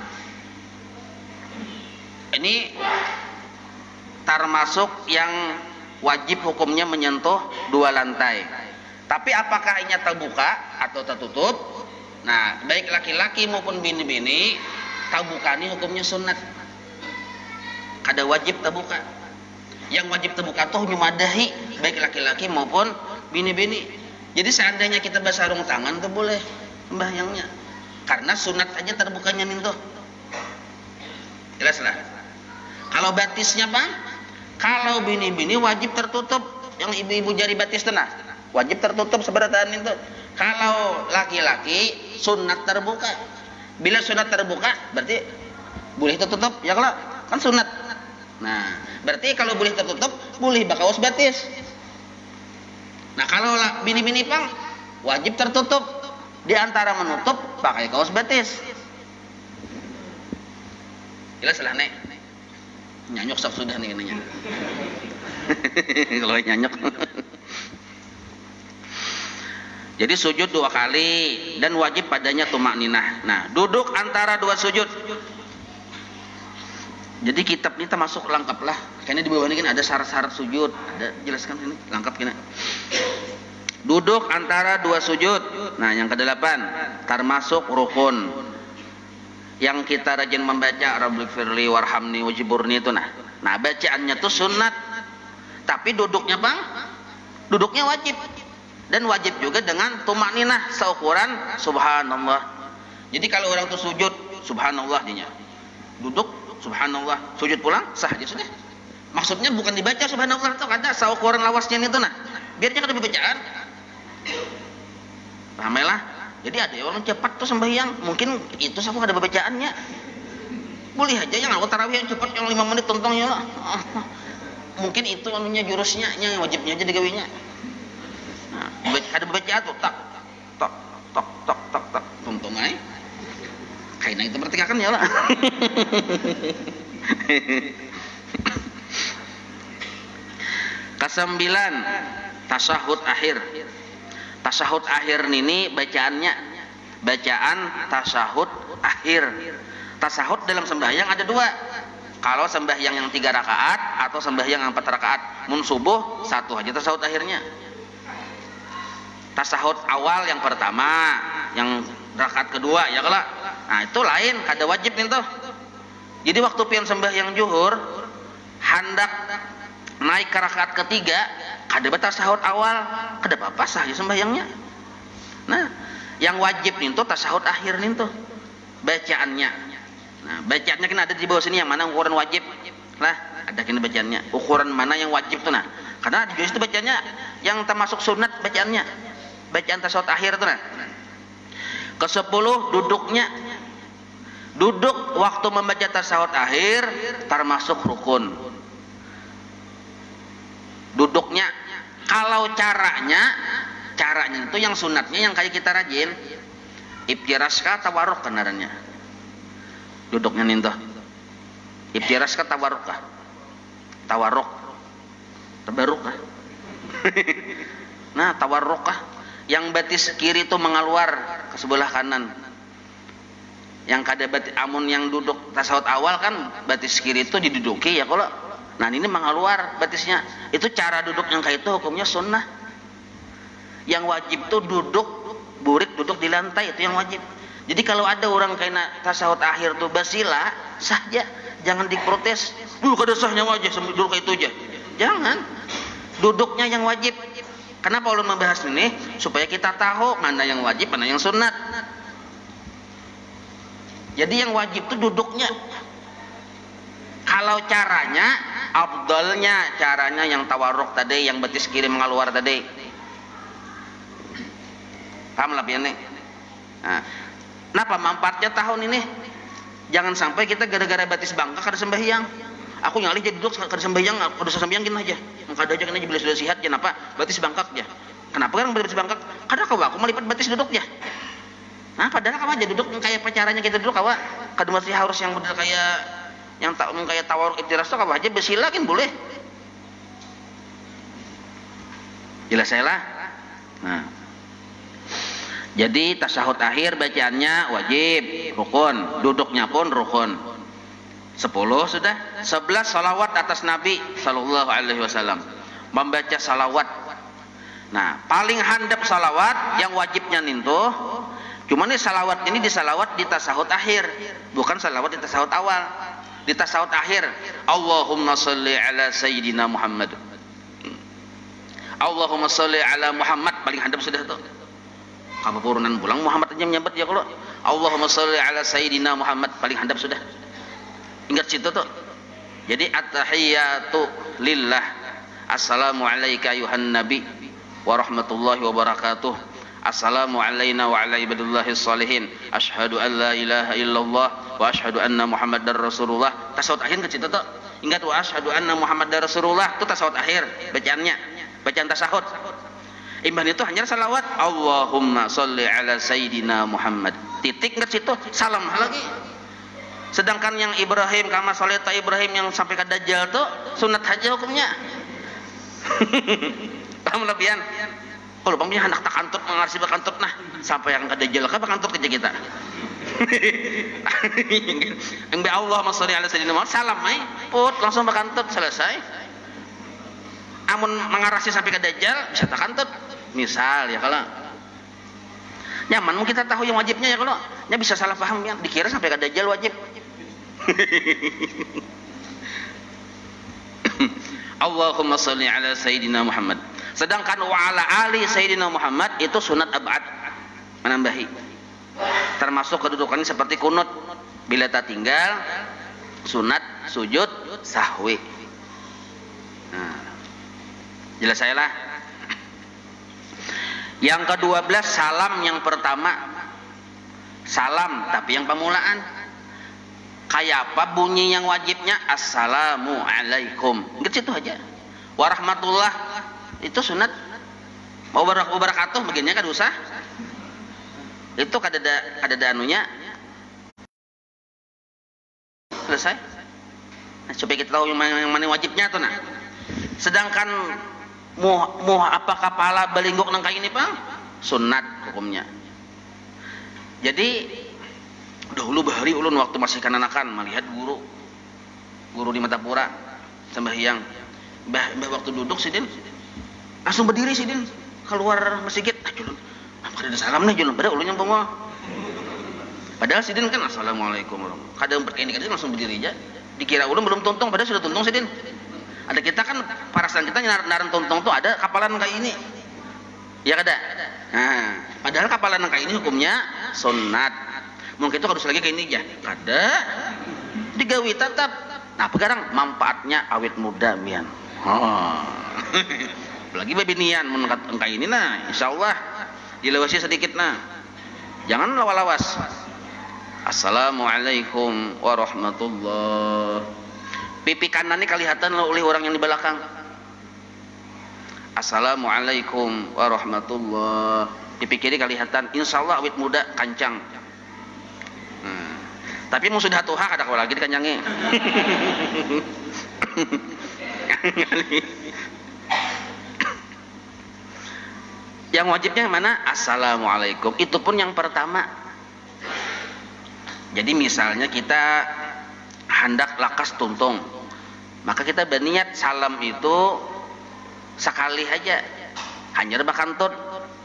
ini termasuk yang wajib hukumnya menyentuh 2 lantai. Tapi apakah ini terbuka atau tertutup? Nah, baik laki-laki maupun bini-bini, terbuka ini hukumnya sunat. Kada wajib terbuka. Yang wajib terbuka tuh cuma dahi, baik laki-laki maupun bini-bini. Jadi seandainya kita bersarung tangan tuh boleh sembahyangnya. Karena sunat aja terbukanya nih tuh. Jelas lah. Kalau batisnya Bang, Kalau bini-bini wajib tertutup, yang ibu-ibu jari batis tenah, wajib tertutup seberataan itu. Kalau laki-laki sunat terbuka. Bila sunat terbuka berarti boleh tertutup, ya kalau kan sunat. Nah, berarti kalau boleh tertutup, boleh bakaus batis. Nah, kalau bini-bini pang wajib tertutup, di antara menutup pakai kaos batis. Jelas lah nek. Nyanyok sok sudah nih nanya. Kalau nyanyok. Jadi sujud 2 kali dan wajib padanya tumakninah. Nah, duduk antara 2 sujud. Jadi kitab ini termasuk lengkap lah. Karena di bawah ini kan ada syarat-syarat sujud. Ada jelaskan ini lengkap kena. Duduk antara 2 sujud. Nah, yang ke-8 termasuk rukun. Yang kita rajin membaca Rabbighfirli warhamni wajiburni itu nah. Nah, bacaannya tuh sunat. Tapi duduknya bang, duduknya wajib. Dan wajib juga dengan tumakninah seukuran subhanallah. Jadi kalau orang tuh sujud subhanallah dinya. Duduk subhanallah, sujud pulang sah aja sudah. Maksudnya bukan dibaca subhanallah itu ada seukuran lawasnya itu nah. Biar jangan ada bacaan. Pahamlah. Jadi ada orang cepat tuh sembahyang, mungkin itu sapu ada bacaannya. Boleh aja yang aku tarawih yang cepat yang 5 menit tontongnya lah. Mungkin itu anunya jurusnya, yang wajibnya aja digawinya. Nah, ada bacaan tuh tak tok tok tok tok tok tontong aja. Kayaknya itu pertikakan ya lah. Kesembilan, tasyahud akhir. Tasyahud akhir ini bacaannya bacaan tasyahud akhir. Tasyahud dalam sembahyang ada 2. Kalau sembahyang yang 3 rakaat atau sembahyang yang 4 rakaat. Mun subuh 1 aja tasyahud akhirnya. Tasyahud awal yang pertama, yang rakaat kedua ya kalau. Nah, itu lain, kada wajib nih tuh. Jadi waktu pian sembahyang zuhur hendak naik ke rakaat ketiga, kada batal tasyahud awal, kada apa-apa sah ya sembahyangnya. Nah, yang wajib nih tuh tasyahud akhir nih tuh bacaannya. Nah, bacaannya kan ada di bawah sini yang mana ukuran wajib. Lah, ada kena bacaannya. Ukuran mana yang wajib tuh nah. Karena di situ bacaannya yang termasuk sunat bacaannya. Bacaan tasyahud akhir tuh nah. Ke-10 duduknya. Duduk waktu membaca tasyahud akhir termasuk rukun. Duduknya, kalau caranya itu yang sunatnya yang kayak kita rajin iftiraska tawarruk kenarannya. Duduknya nih tuh iftiraska tawarruk kah? Tawarruk tabarruk kah? Nah, tawarruk kah? Yang batis kiri itu mengaluar ke sebelah kanan. Yang kada batis amun yang duduk tasyahud awal kan batis kiri itu diduduki ya kalau. Nah, ini mengaluar batisnya. Itu cara duduk yang kayak itu hukumnya sunnah. Yang wajib tuh duduk burik, duduk di lantai, itu yang wajib. Jadi kalau ada orang kayak tasyahud akhir tuh basila, sah aja. Jangan diprotes. Kada sahnya wajib duduk kayak itu aja. Jangan. Duduknya yang wajib. Kenapa ulun membahas ini? Supaya kita tahu mana yang wajib, mana yang sunat. Jadi yang wajib tuh duduknya. Kalau caranya, afdalnya caranya yang tawarruk tadi, yang betis kiri mengaluar tadi. Paham lah biar nih. Nah, kenapa manfaatnya tahun ini? Jangan sampai kita gara-gara batis bangka kada sembahyang. Aku nyalih jadi duduk kada sembahyang, kada sembahyang gini aja. Kada aja kena bila sudah sihat kenapa? Batis bangkak ya. Kenapa kan batis bangkak? Kada kau aku melipat batis duduk ya. Nah, padahal kamu aja duduk kayak pacarannya kita duduk kawa. Kada mesti harus yang bener kayak yang tak kayak tawaruk iftiras tuh kawa aja besila kan boleh. Jelas saya lah. Nah, jadi tasyahud akhir bacaannya wajib, rukun, duduknya pun rukun. 10 sudah. 11 salawat atas Nabi sallallahu alaihi wasallam. Membaca salawat. Nah, paling handap salawat yang wajibnya nintuh. Cuman ini salawat ini disalawat di tasyahud akhir, bukan salawat di tasyahud awal. Di tasyahud akhir, Allahumma sholli ala sayyidina Muhammad. Allahumma sholli ala Muhammad paling handap sudah tuh. Kapurunan pulang Muhammad aja menyebut ya kalau Allahumma sholli ala sayyidina Muhammad paling handap sudah. Ingat situ tuh. Jadi at-tahiyyatu lillah. Assalamu alayka ayuhan nabi wa rahmatullahi wa barakatuh. Assalamu alayna wa ala ibadillahis salihin. Asyhadu an la ilaha illallah wa asyhadu anna Muhammadar Rasulullah. Tasawuf akhir ke situ tuh. Ingat wa asyhadu anna Muhammadar Rasulullah itu tasawuf akhir bacaannya. Bacaan tasahud. Imban itu hanya salawat. Allahumma sholli ala sayyidina Muhammad. Titik ke situ, salam lagi. Sedangkan yang Ibrahim kama sholita Ibrahim yang sampai ke Dajjal tuh sunat haji hukumnya. Paham lebihan? Kalau bangnya anak tak kantut mengarsi bakantut nah sampai yang ke Dajjal ka bakantut kerja kita. Engbe Allahumma sholli ala sayyidina Muhammad salam ai put langsung bakantut selesai. Amun mengarasi sampai ke Dajjal bisa tak kantut. Misal ya kalau nyaman kita tahu yang wajibnya ya kalau nya bisa salah paham ya dikira sampai ke Dajjal wajib. Allahumma sholli ala sayyidina Muhammad. Sedangkan wa ala ali sayyidina Muhammad itu sunat abad menambahi. Termasuk kedudukannya seperti kunut bila tak tinggal sunat sujud sahwi. Nah, jelas saya lah. Yang ke-12 salam yang pertama. Salam tapi yang pemulaan. Kayak apa bunyi yang wajibnya? Assalamu alaikum. Gitu aja. Warahmatullah itu sunat. Wabarakatuh begininya kan usah. Itu ada anunya. Selesai. Nah, supaya kita tahu yang mana wajibnya tuh nah. Sedangkan apa kepala balinggok nang kayak ini Pak? Sunat hukumnya. Jadi dahulu bahari ulun waktu masih kananakan melihat guru di Matapura sembahyang. Mbah waktu duduk sidin langsung berdiri sidin keluar masjid. Julun, apa ada salam nih julun? Pada ulun yang bengok. Padahal sidin kan assalamualaikum warahmatullahi. Kadang berkenik langsung berdiri aja. Dikira ulun belum tuntung, padahal sudah tuntung sidin. Ada kita kan parasan kita naran tuntung tuh ada kapalan kayak ini. Ya kada. Nah, padahal kapalan kayak ini hukumnya sunat. Mungkin itu harus lagi kayak ini ya. Kada digawi tetap. Nah, sekarang manfaatnya awet muda mian. Oh. Apalagi babinian menengkat engka ini nah, insyaallah dilawasi sedikit nah. Jangan lawas-lawas. Assalamualaikum warahmatullahi. Pipi kanan ini kelihatan oleh orang yang di belakang. Assalamualaikum warahmatullahi. Pipi kiri kelihatan. Insyaallah awet muda kancang. Tapi mau sudah tuha kada kau lagi dikanyangi. Yang wajibnya mana? Assalamualaikum. Itu pun yang pertama. Jadi misalnya kita hendak lakas tuntung, maka kita berniat salam itu sekali aja, hanya bakantut.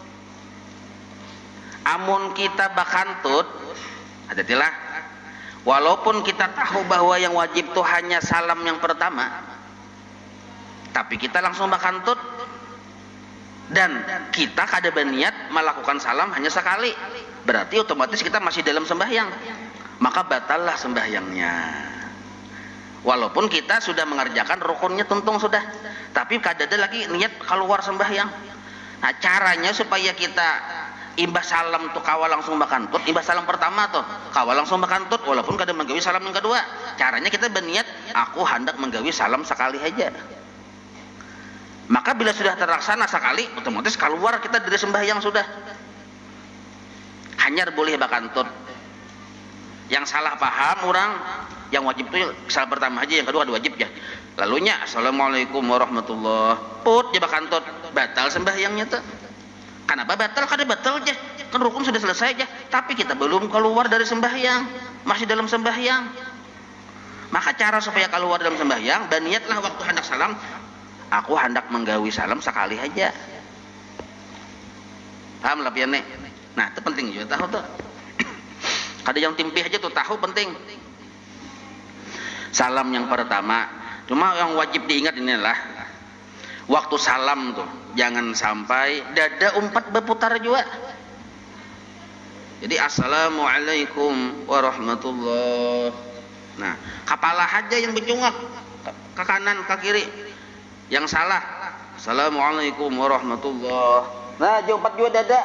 Amun kita bakantut, hati-hatilah. Walaupun kita tahu bahwa yang wajib itu hanya salam yang pertama, tapi kita langsung bakantut dan kita kada berniat melakukan salam hanya sekali, berarti otomatis kita masih dalam sembahyang, maka batallah sembahyangnya. Walaupun kita sudah mengerjakan rukunnya tuntung sudah, tapi kada ada lagi niat keluar sembahyang. Nah, caranya supaya kita imbas salam tuh kawal langsung bakantut, imbas salam pertama tuh kawal langsung bakantut walaupun kada menggawi salam yang kedua. Caranya kita berniat aku hendak menggawi salam sekali aja. Maka bila sudah terlaksana sekali, otomatis keluar kita dari sembahyang sudah. Hanya boleh bakantut. Yang salah paham orang, yang wajib itu salam pertama aja, yang kedua ada wajib ya. Lalunya assalamualaikum warahmatullahi. Put je bakantut, batal sembahyangnya tuh. Kenapa batal? Kada batal aja. Kan rukun sudah selesai aja, tapi kita belum keluar dari sembahyang, masih dalam sembahyang. Maka cara supaya keluar dalam sembahyang, dan niatlah waktu hendak salam, aku hendak menggawi salam sekali aja. Paham lah pian nih? Nah, itu penting juga tahu tuh. Kada yang timpih aja tuh tahu penting. Salam yang pertama, cuma yang wajib diingat inilah waktu salam tuh jangan sampai dada umpat berputar juga. Jadi assalamualaikum warahmatullahi. Nah, kepala aja yang bercungak, ke kanan, ke kiri. Yang salah, Assalamualaikum warahmatullah. Nah, jumpat juga dada.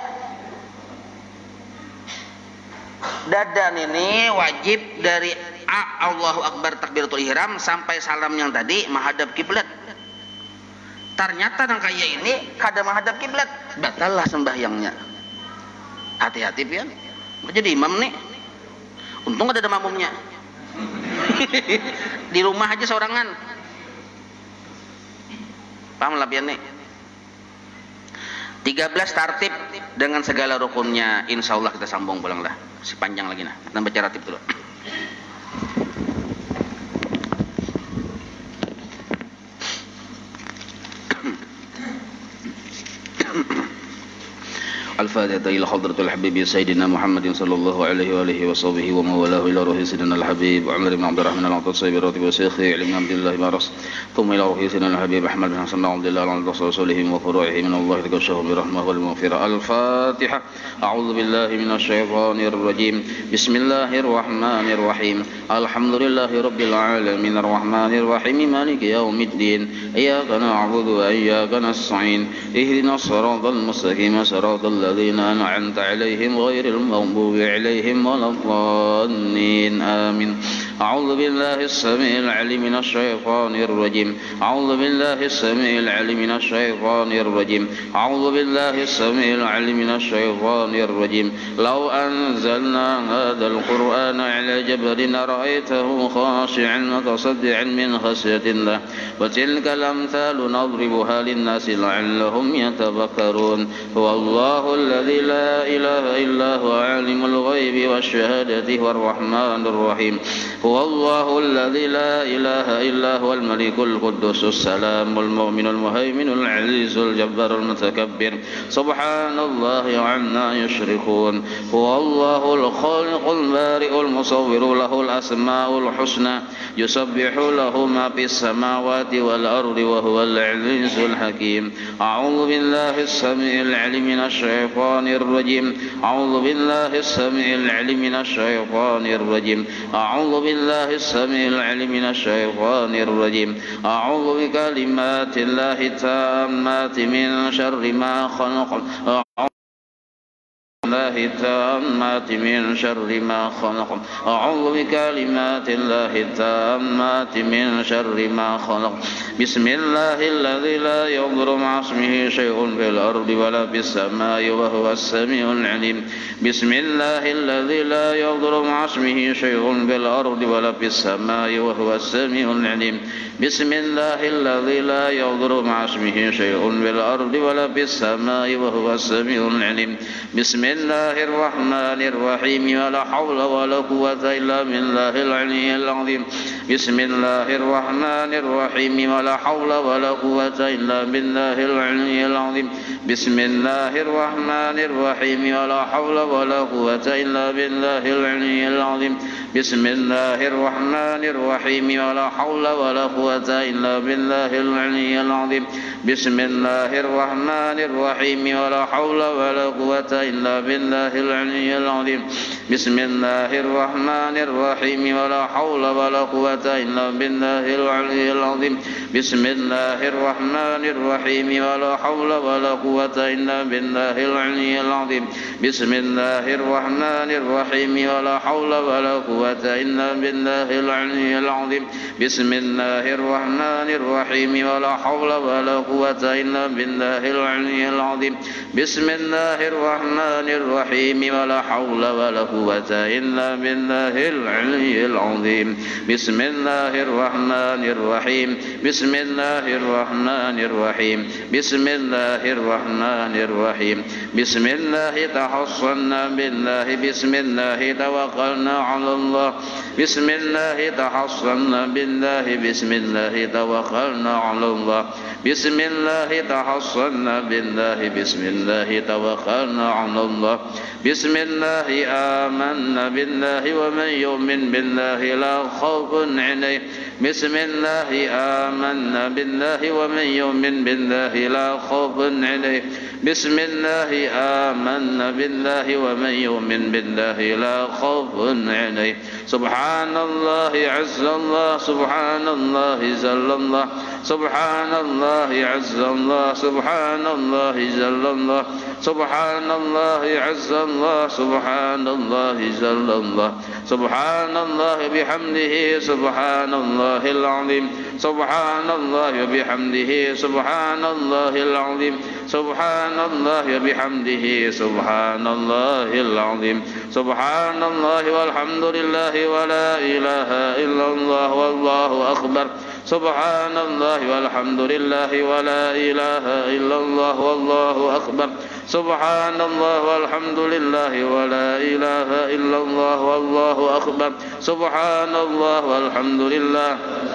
Dada ini wajib dari Allahu Akbar takbiratul ihram sampai salam yang tadi menghadap kiblat. Ternyata nang kaya ini kada menghadap kiblat, batallah sembahyangnya. Hati-hati pian. Jadi imam nih. Untung ada makmumnya. Di rumah aja seorangan. Paham lah pian nih. 13 tartib dengan segala rukunnya. Insya Allah kita sambung pulang lah. Si panjang lagi nah. Kita baca ratib dulu. الفاتحة إلى حضرة الحبيب سيدنا محمد صلى الله عليه وآله وصحبه ومن والاه إلى روح سيدنا الحبيب عمر بن عبد الرحمن العطاسي براتب وشيخه علي بن عبد الله بن رس ثم إلى روح سيدنا الحبيب أحمد بن حسن بن عبد الله عن رسوله وفروعه من الله تكشه برحمة والمغفرة. الفاتحة. أعوذ بالله من الشيطان الرجيم. بسم الله الرحمن الرحيم. الحمد لله رب العالمين الرحمن الرحيم مالك يوم الدين إياك نعبد وإياك نستعين اهدنا الصراط المستقيم صراط الذين أنعمت عليهم غير المغضوب عليهم ولا الضالين آمين. أعوذ بالله السميع العليم من الشيطان الرجيم. أعوذ بالله السميع العليم من الشيطان الرجيم. أعوذ بالله السميع العليم من الشيطان الرجيم. لو أنزلنا هذا القرآن على جبل لرأيته خاشعا متصدعا من خشية الله وتلك الأمثال نضربها للناس لعلهم يتفكرون. هو الله الذي لا إله إلا هو عالم الغيب والشهادة هو الرحمن الرحيم. هو الله الذي لا إله إلا هو الملك القدوس السلام المؤمن المهيمن العزيز الجبار المتكبر سبحان الله عما يشركون. هو الله الخالق البارئ المصور له الأسماء الحسنى يسبح له ما في السماوات والأرض وهو العزيز الحكيم. أعوذ بالله السميع العليم من الشيطان الرجيم. أعوذ بالله السميع العليم من الشيطان الرجيم. أعوذ بالله السميع العليم من الشيطان الرجيم. أعوذ بكلمات الله التامات من شر ما خلق. الله التامات من شر ما خلق. أعوذ بكلمات الله التامات من شر ما خلق. بسم الله الذي لا يضر مع اسمه شيء في الأرض ولا في السماء وهو السميع العليم. بسم الله الذي لا يضر مع اسمه شيء في الأرض ولا في السماء وهو السميع العليم. بسم الله الذي لا يضر مع اسمه شيء في الأرض ولا في السماء وهو السميع العليم. بسم الله الرحمن الرحيم ولا حول ولا قوة إلا بالله العلي العظيم. بسم الله الرحمن الرحيم ولا حول ولا قوة إلا بالله العلي العظيم. بسم الله الرحمن الرحيم ولا حول ولا قوة إلا بالله العلي العظيم. بسم الله الرحمن الرحيم ولا حول ولا قوة إلا بالله العلي العظيم. بسم الله الرحمن الرحيم ولا حول ولا قوة إلا بالله العلي العظيم. بسم الله الرحمن الرحيم ولا حول ولا قوة إلا بالله العلي العظيم. بسم الله الرحمن الرحيم ولا حول ولا قوة إلا بالله العلي العظيم. بسم الله الرحمن الرحيم ولا حول ولا قوة إلا بالله العلي العظيم. بسم الله الرحمن الرحيم ولا حول ولا قوة إلا بالله العلي العظيم. بسم الله الرحمن الرحيم ولا حول ولا قوة إلا بالله العلي العظيم. بسم الله الرحمن الرحيم. بسم الله الرحمن الرحيم. بسم الله الرحمن الرحيم. بسم الله تحصنا بالله. بسم الله توكلنا على الله. بسم الله تحصنا بالله. بسم الله توكلنا على الله. بسم الله تحصنا بالله. بسم الله توكلنا على الله. بسم الله آمنا بالله ومن يؤمن بالله لا خوف عليه. بسم الله آمنا بالله ومن يؤمن بالله لا خوف عليه إليه. بسم الله آمنا بالله ومن يؤمن بالله لا خوف عليه. سبحان الله عز الله سبحان الله جل الله سبحان الله عز الله سبحان الله جل الله سبحان الله عز الله سبحان الله جل الله سبحان الله بحمده سبحان الله العظيم سبحان الله وبحمده سبحان الله العظيم سبحان الله وبحمده سبحان الله العظيم سبحان الله والحمد لله ولا إله إلا الله والله أكبر سبحان الله والحمد لله ولا إله إلا الله والله أكبر سبحان الله والحمد لله ولا إله إلا الله والله أكبر سبحان الله والحمد لله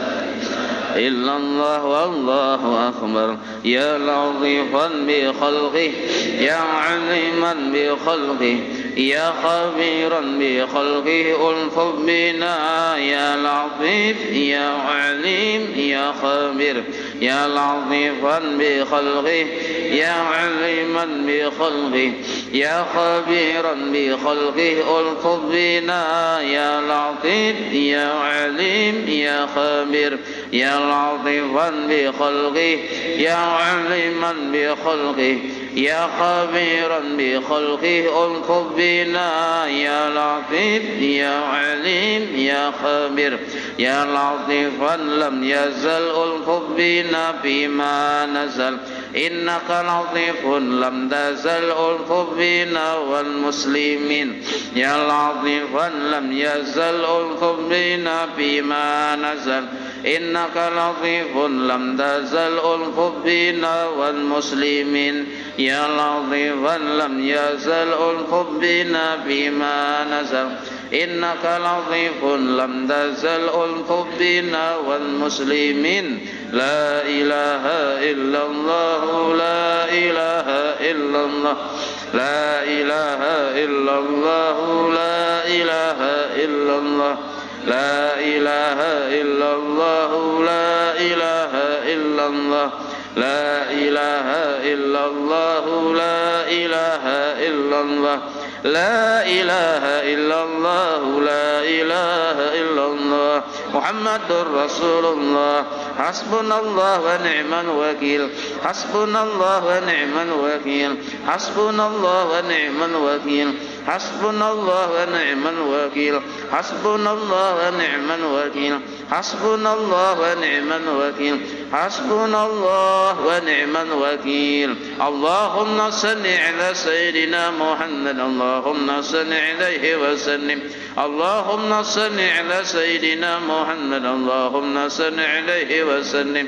إلا الله والله أكبر. يا لطيفا بخلقه يا عليما بخلقه يا خبيرا بخلقه ألطف بنا يا لطيف يا عليم يا خبير يا لطيفا بخلقه يا عليما بخلقه يا خبيرا بخلقه ألطف بنا يا لطيف يا عليم يا خبير يا لطيفا بخلقه يا عليما بخلقه يا خبيرا بخلقه ألطف بنا يا لطيف يا عليم يا خبير يا لطيفا لم يزل ألطف بنا فيما نزل إنك لطيف لم تزل ألطف بنا والمسلمين يا لطيفا لم يزل ألطف بنا فيما نزل إنك لطيف لم تزل ألطف بنا والمسلمين يا لطيفا لم يزل ألطف بنا فيما نزل إنك لطيف لم تزل ألطف بنا والمسلمين لا إله إلا الله لا إله إلا الله لا إله إلا الله لا إله إلا الله لا إله إلا الله لا إله إلا الله لا إله إلا الله لا إله إلا الله لا إله إلا الله لا إله إلا الله محمد رسول الله حسبنا الله ونعم الوكيل حسبنا الله ونعم الوكيل حسبنا الله ونعم الوكيل حسبنا الله ونعم الوكيل حسبنا الله ونعم الوكيل حسبنا الله ونعم الوكيل حسبنا الله ونعم الوكيل اللهم صل على سيدنا محمد اللهم صل عليه وسلم اللهم صل على سيدنا محمد اللهم صل عليه وسلم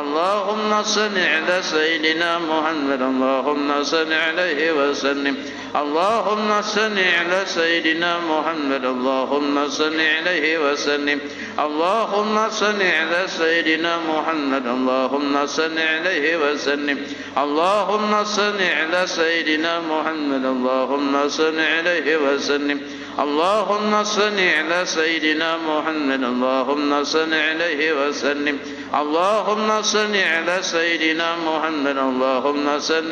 اللهم صل على سيدنا محمد اللهم صل عليه وسلم اللهم صل على سيدنا محمد اللهم صل عليه وسلم اللهم صل على سيدنا محمد اللهم صل عليه وسلم اللهم صل على سيدنا محمد اللهم صل عليه وسلم اللهم صل على سيدنا محمد اللهم صل عليه وسلم اللهم صل على سيدنا محمد اللهم صل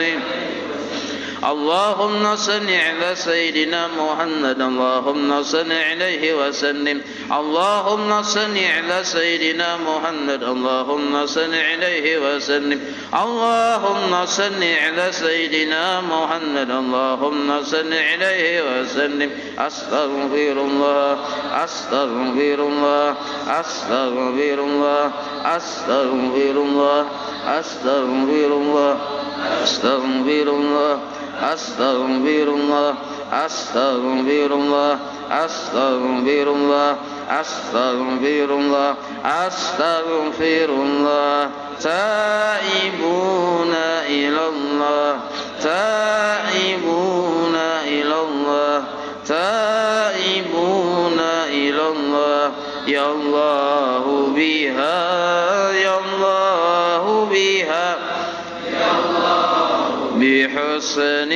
اللهم صل على سيدنا محمد اللهم صل عليه وسلم اللهم صل على سيدنا محمد اللهم صل عليه وسلم اللهم صل على سيدنا محمد اللهم صل عليه وسلم أستغفر الله أستغفر الله أستغفر الله أستغفر الله أستغفر الله أستغفر الله أستغفر الله أستغفر الله أستغفر الله أستغفر الله أستغفر الله تائبون إلى الله تائبون إلى الله تائبون إلى الله يا الله بها يا الله بها بحسن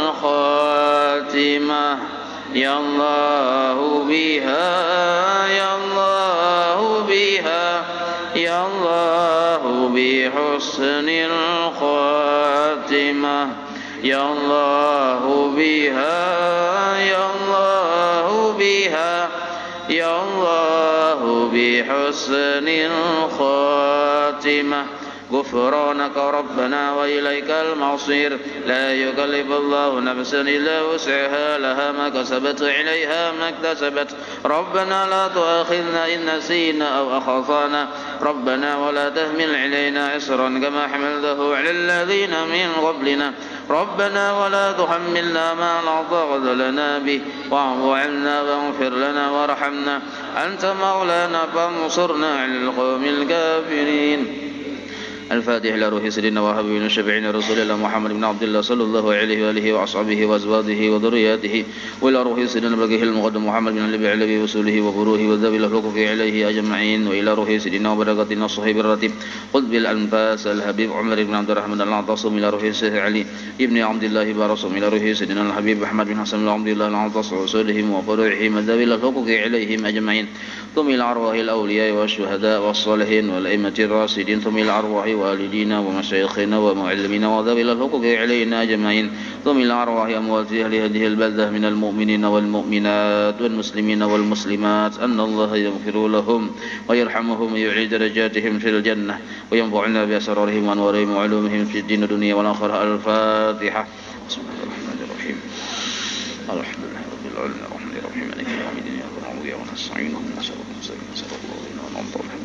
الخاتمة يا الله بها يا الله بها يا الله بحسن الخاتمة يا الله بها يا الله بها يا الله بحسن الخاتمة غفرانك ربنا وإليك المصير لا يكلف الله نفسا إلا وسعها لها ما كسبت عليها ما اكتسبت ربنا لا تؤاخذنا إن نسينا أو أخطأنا ربنا ولا تحمل علينا إصرا كما حملته على الذين من قبلنا ربنا ولا تحملنا ما لا طاقة لنا به واعف عنا واغفر لنا وارحمنا أنت مولانا فانصرنا على القوم الكافرين. الفاتح إلى روح سيدنا وحبيبنا شفيعنا رسول الله محمد بن عبد الله صلى الله عليه وآله وأصحابه وأزواجه وذرياته وإلى روح سيدنا بقيه المقدم محمد بن علي عليه وسوله وبروه وذوي الحقوق عليه أجمعين وإلى روح سيدنا وبركاتنا الصحيب الرتيب قطب الأنفاس الحبيب عمر بن عبد الرحمن العطاصم إلى روح سيدنا علي ابن عبد الله بارصم إلى روح سيدنا الحبيب أحمد بن حسن بن عبد الله العطاص وصولهم وفروعهم وذوي الحقوق عليهم أجمعين ثم إلى أرواح الأولياء والشهداء والصالحين والأئمة الراشدين ثم إلى أرواح والدينا ومشايخنا ومعلمينا وذوي الحقوق علينا أجمعين ثم إلى أرواح أموات أهل هذه البلدة من المؤمنين والمؤمنات والمسلمين والمسلمات أن الله يغفر لهم ويرحمهم ويعلي درجاتهم في الجنة وينفعنا بأسرارهم وأنوارهم وعلومهم في الدين والدنيا والآخرة. الفاتحة. بسم الله الرحمن الرحيم. الحمد لله رب العالمين الرحمن الرحيم مالك يوم الدين إياك نعبد وإياك نستعين اهدنا الصراط المستقيم صراط الذين أنعمت عليهم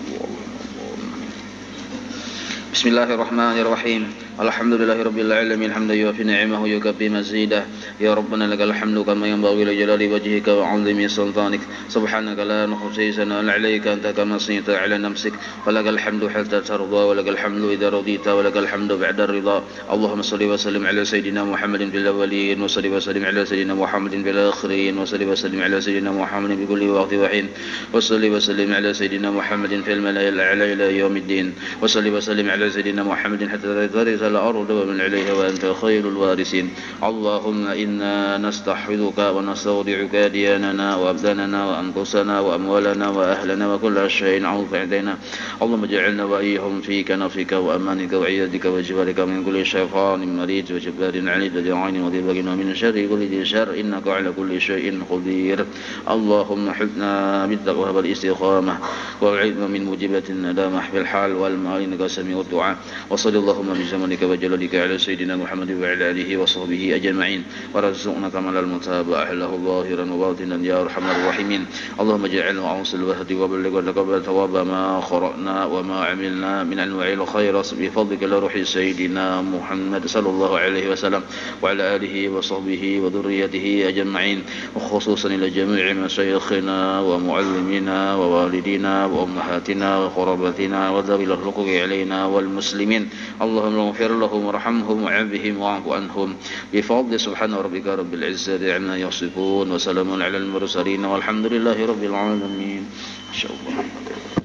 بسم الله الرحمن الرحيم. الحمد لله رب العالمين حمدا يوافي نعمه ويكفي مزيده. يا ربنا لك الحمد كما ينبغي لجلال وجهك وعظيم سلطانك سبحانك لا نحصي ثناء عليك أنت كما أثنيت على نفسك ولك الحمد حتى ترضى ولك الحمد إذا رضيت ولك الحمد بعد الرضا. اللهم صل وسلم على سيدنا محمد في الأولين وصل وسلم على سيدنا محمد في الآخرين وصل وسلم على سيدنا محمد في كل وقت وحين وصل وسلم على سيدنا محمد في الملأ الأعلى إلى يوم الدين وصل وسلم على سيدنا محمد حتى ترث الأرض ومن عليها وأنت خير الوارثين. اللهم إنا نستحفظك ونستودعك دياننا وأبداننا وأنفسنا وأموالنا وأهلنا وكل شيء عوض. اللهم اجعلنا وإياهم في كنفك وأمانك وعيادك وجوارك من كل شيطان مريد وجبار عنيد وذي وذي بغي ومن شر كل ذي شر إنك على كل شيء قدير. اللهم حفظنا بالتقوى والاستقامة وابعدنا من موجبات الندامة في الحال والمال إنك سميع الدعاء. وصلى اللهم بزمنك وجلالك على سيدنا محمد وعلى آله وصحبه أجمعين ورزقنا كمال المتابعة له ظاهرا وباطنا يا أرحم الراحمين. اللهم اجعلنا وأوصل الوهد وبلغ وتقبل ثواب ما قرأنا وما عملنا من أنواع الخير بفضلك لروح سيدنا محمد صلى الله عليه وسلم وعلى آله وصحبه وذريته أجمعين وخصوصا إلى جميع مشايخنا ومعلمينا ووالدينا وأمهاتنا وقرابتنا وذوي الحقوق علينا والمسلمين. اللهم اغفر لهم وارحمهم وعافهم واعف عنهم بفضل سبحان ربك رب العزة عما يصفون وسلام على المرسلين والحمد لله رب العالمين. إن شاء الله.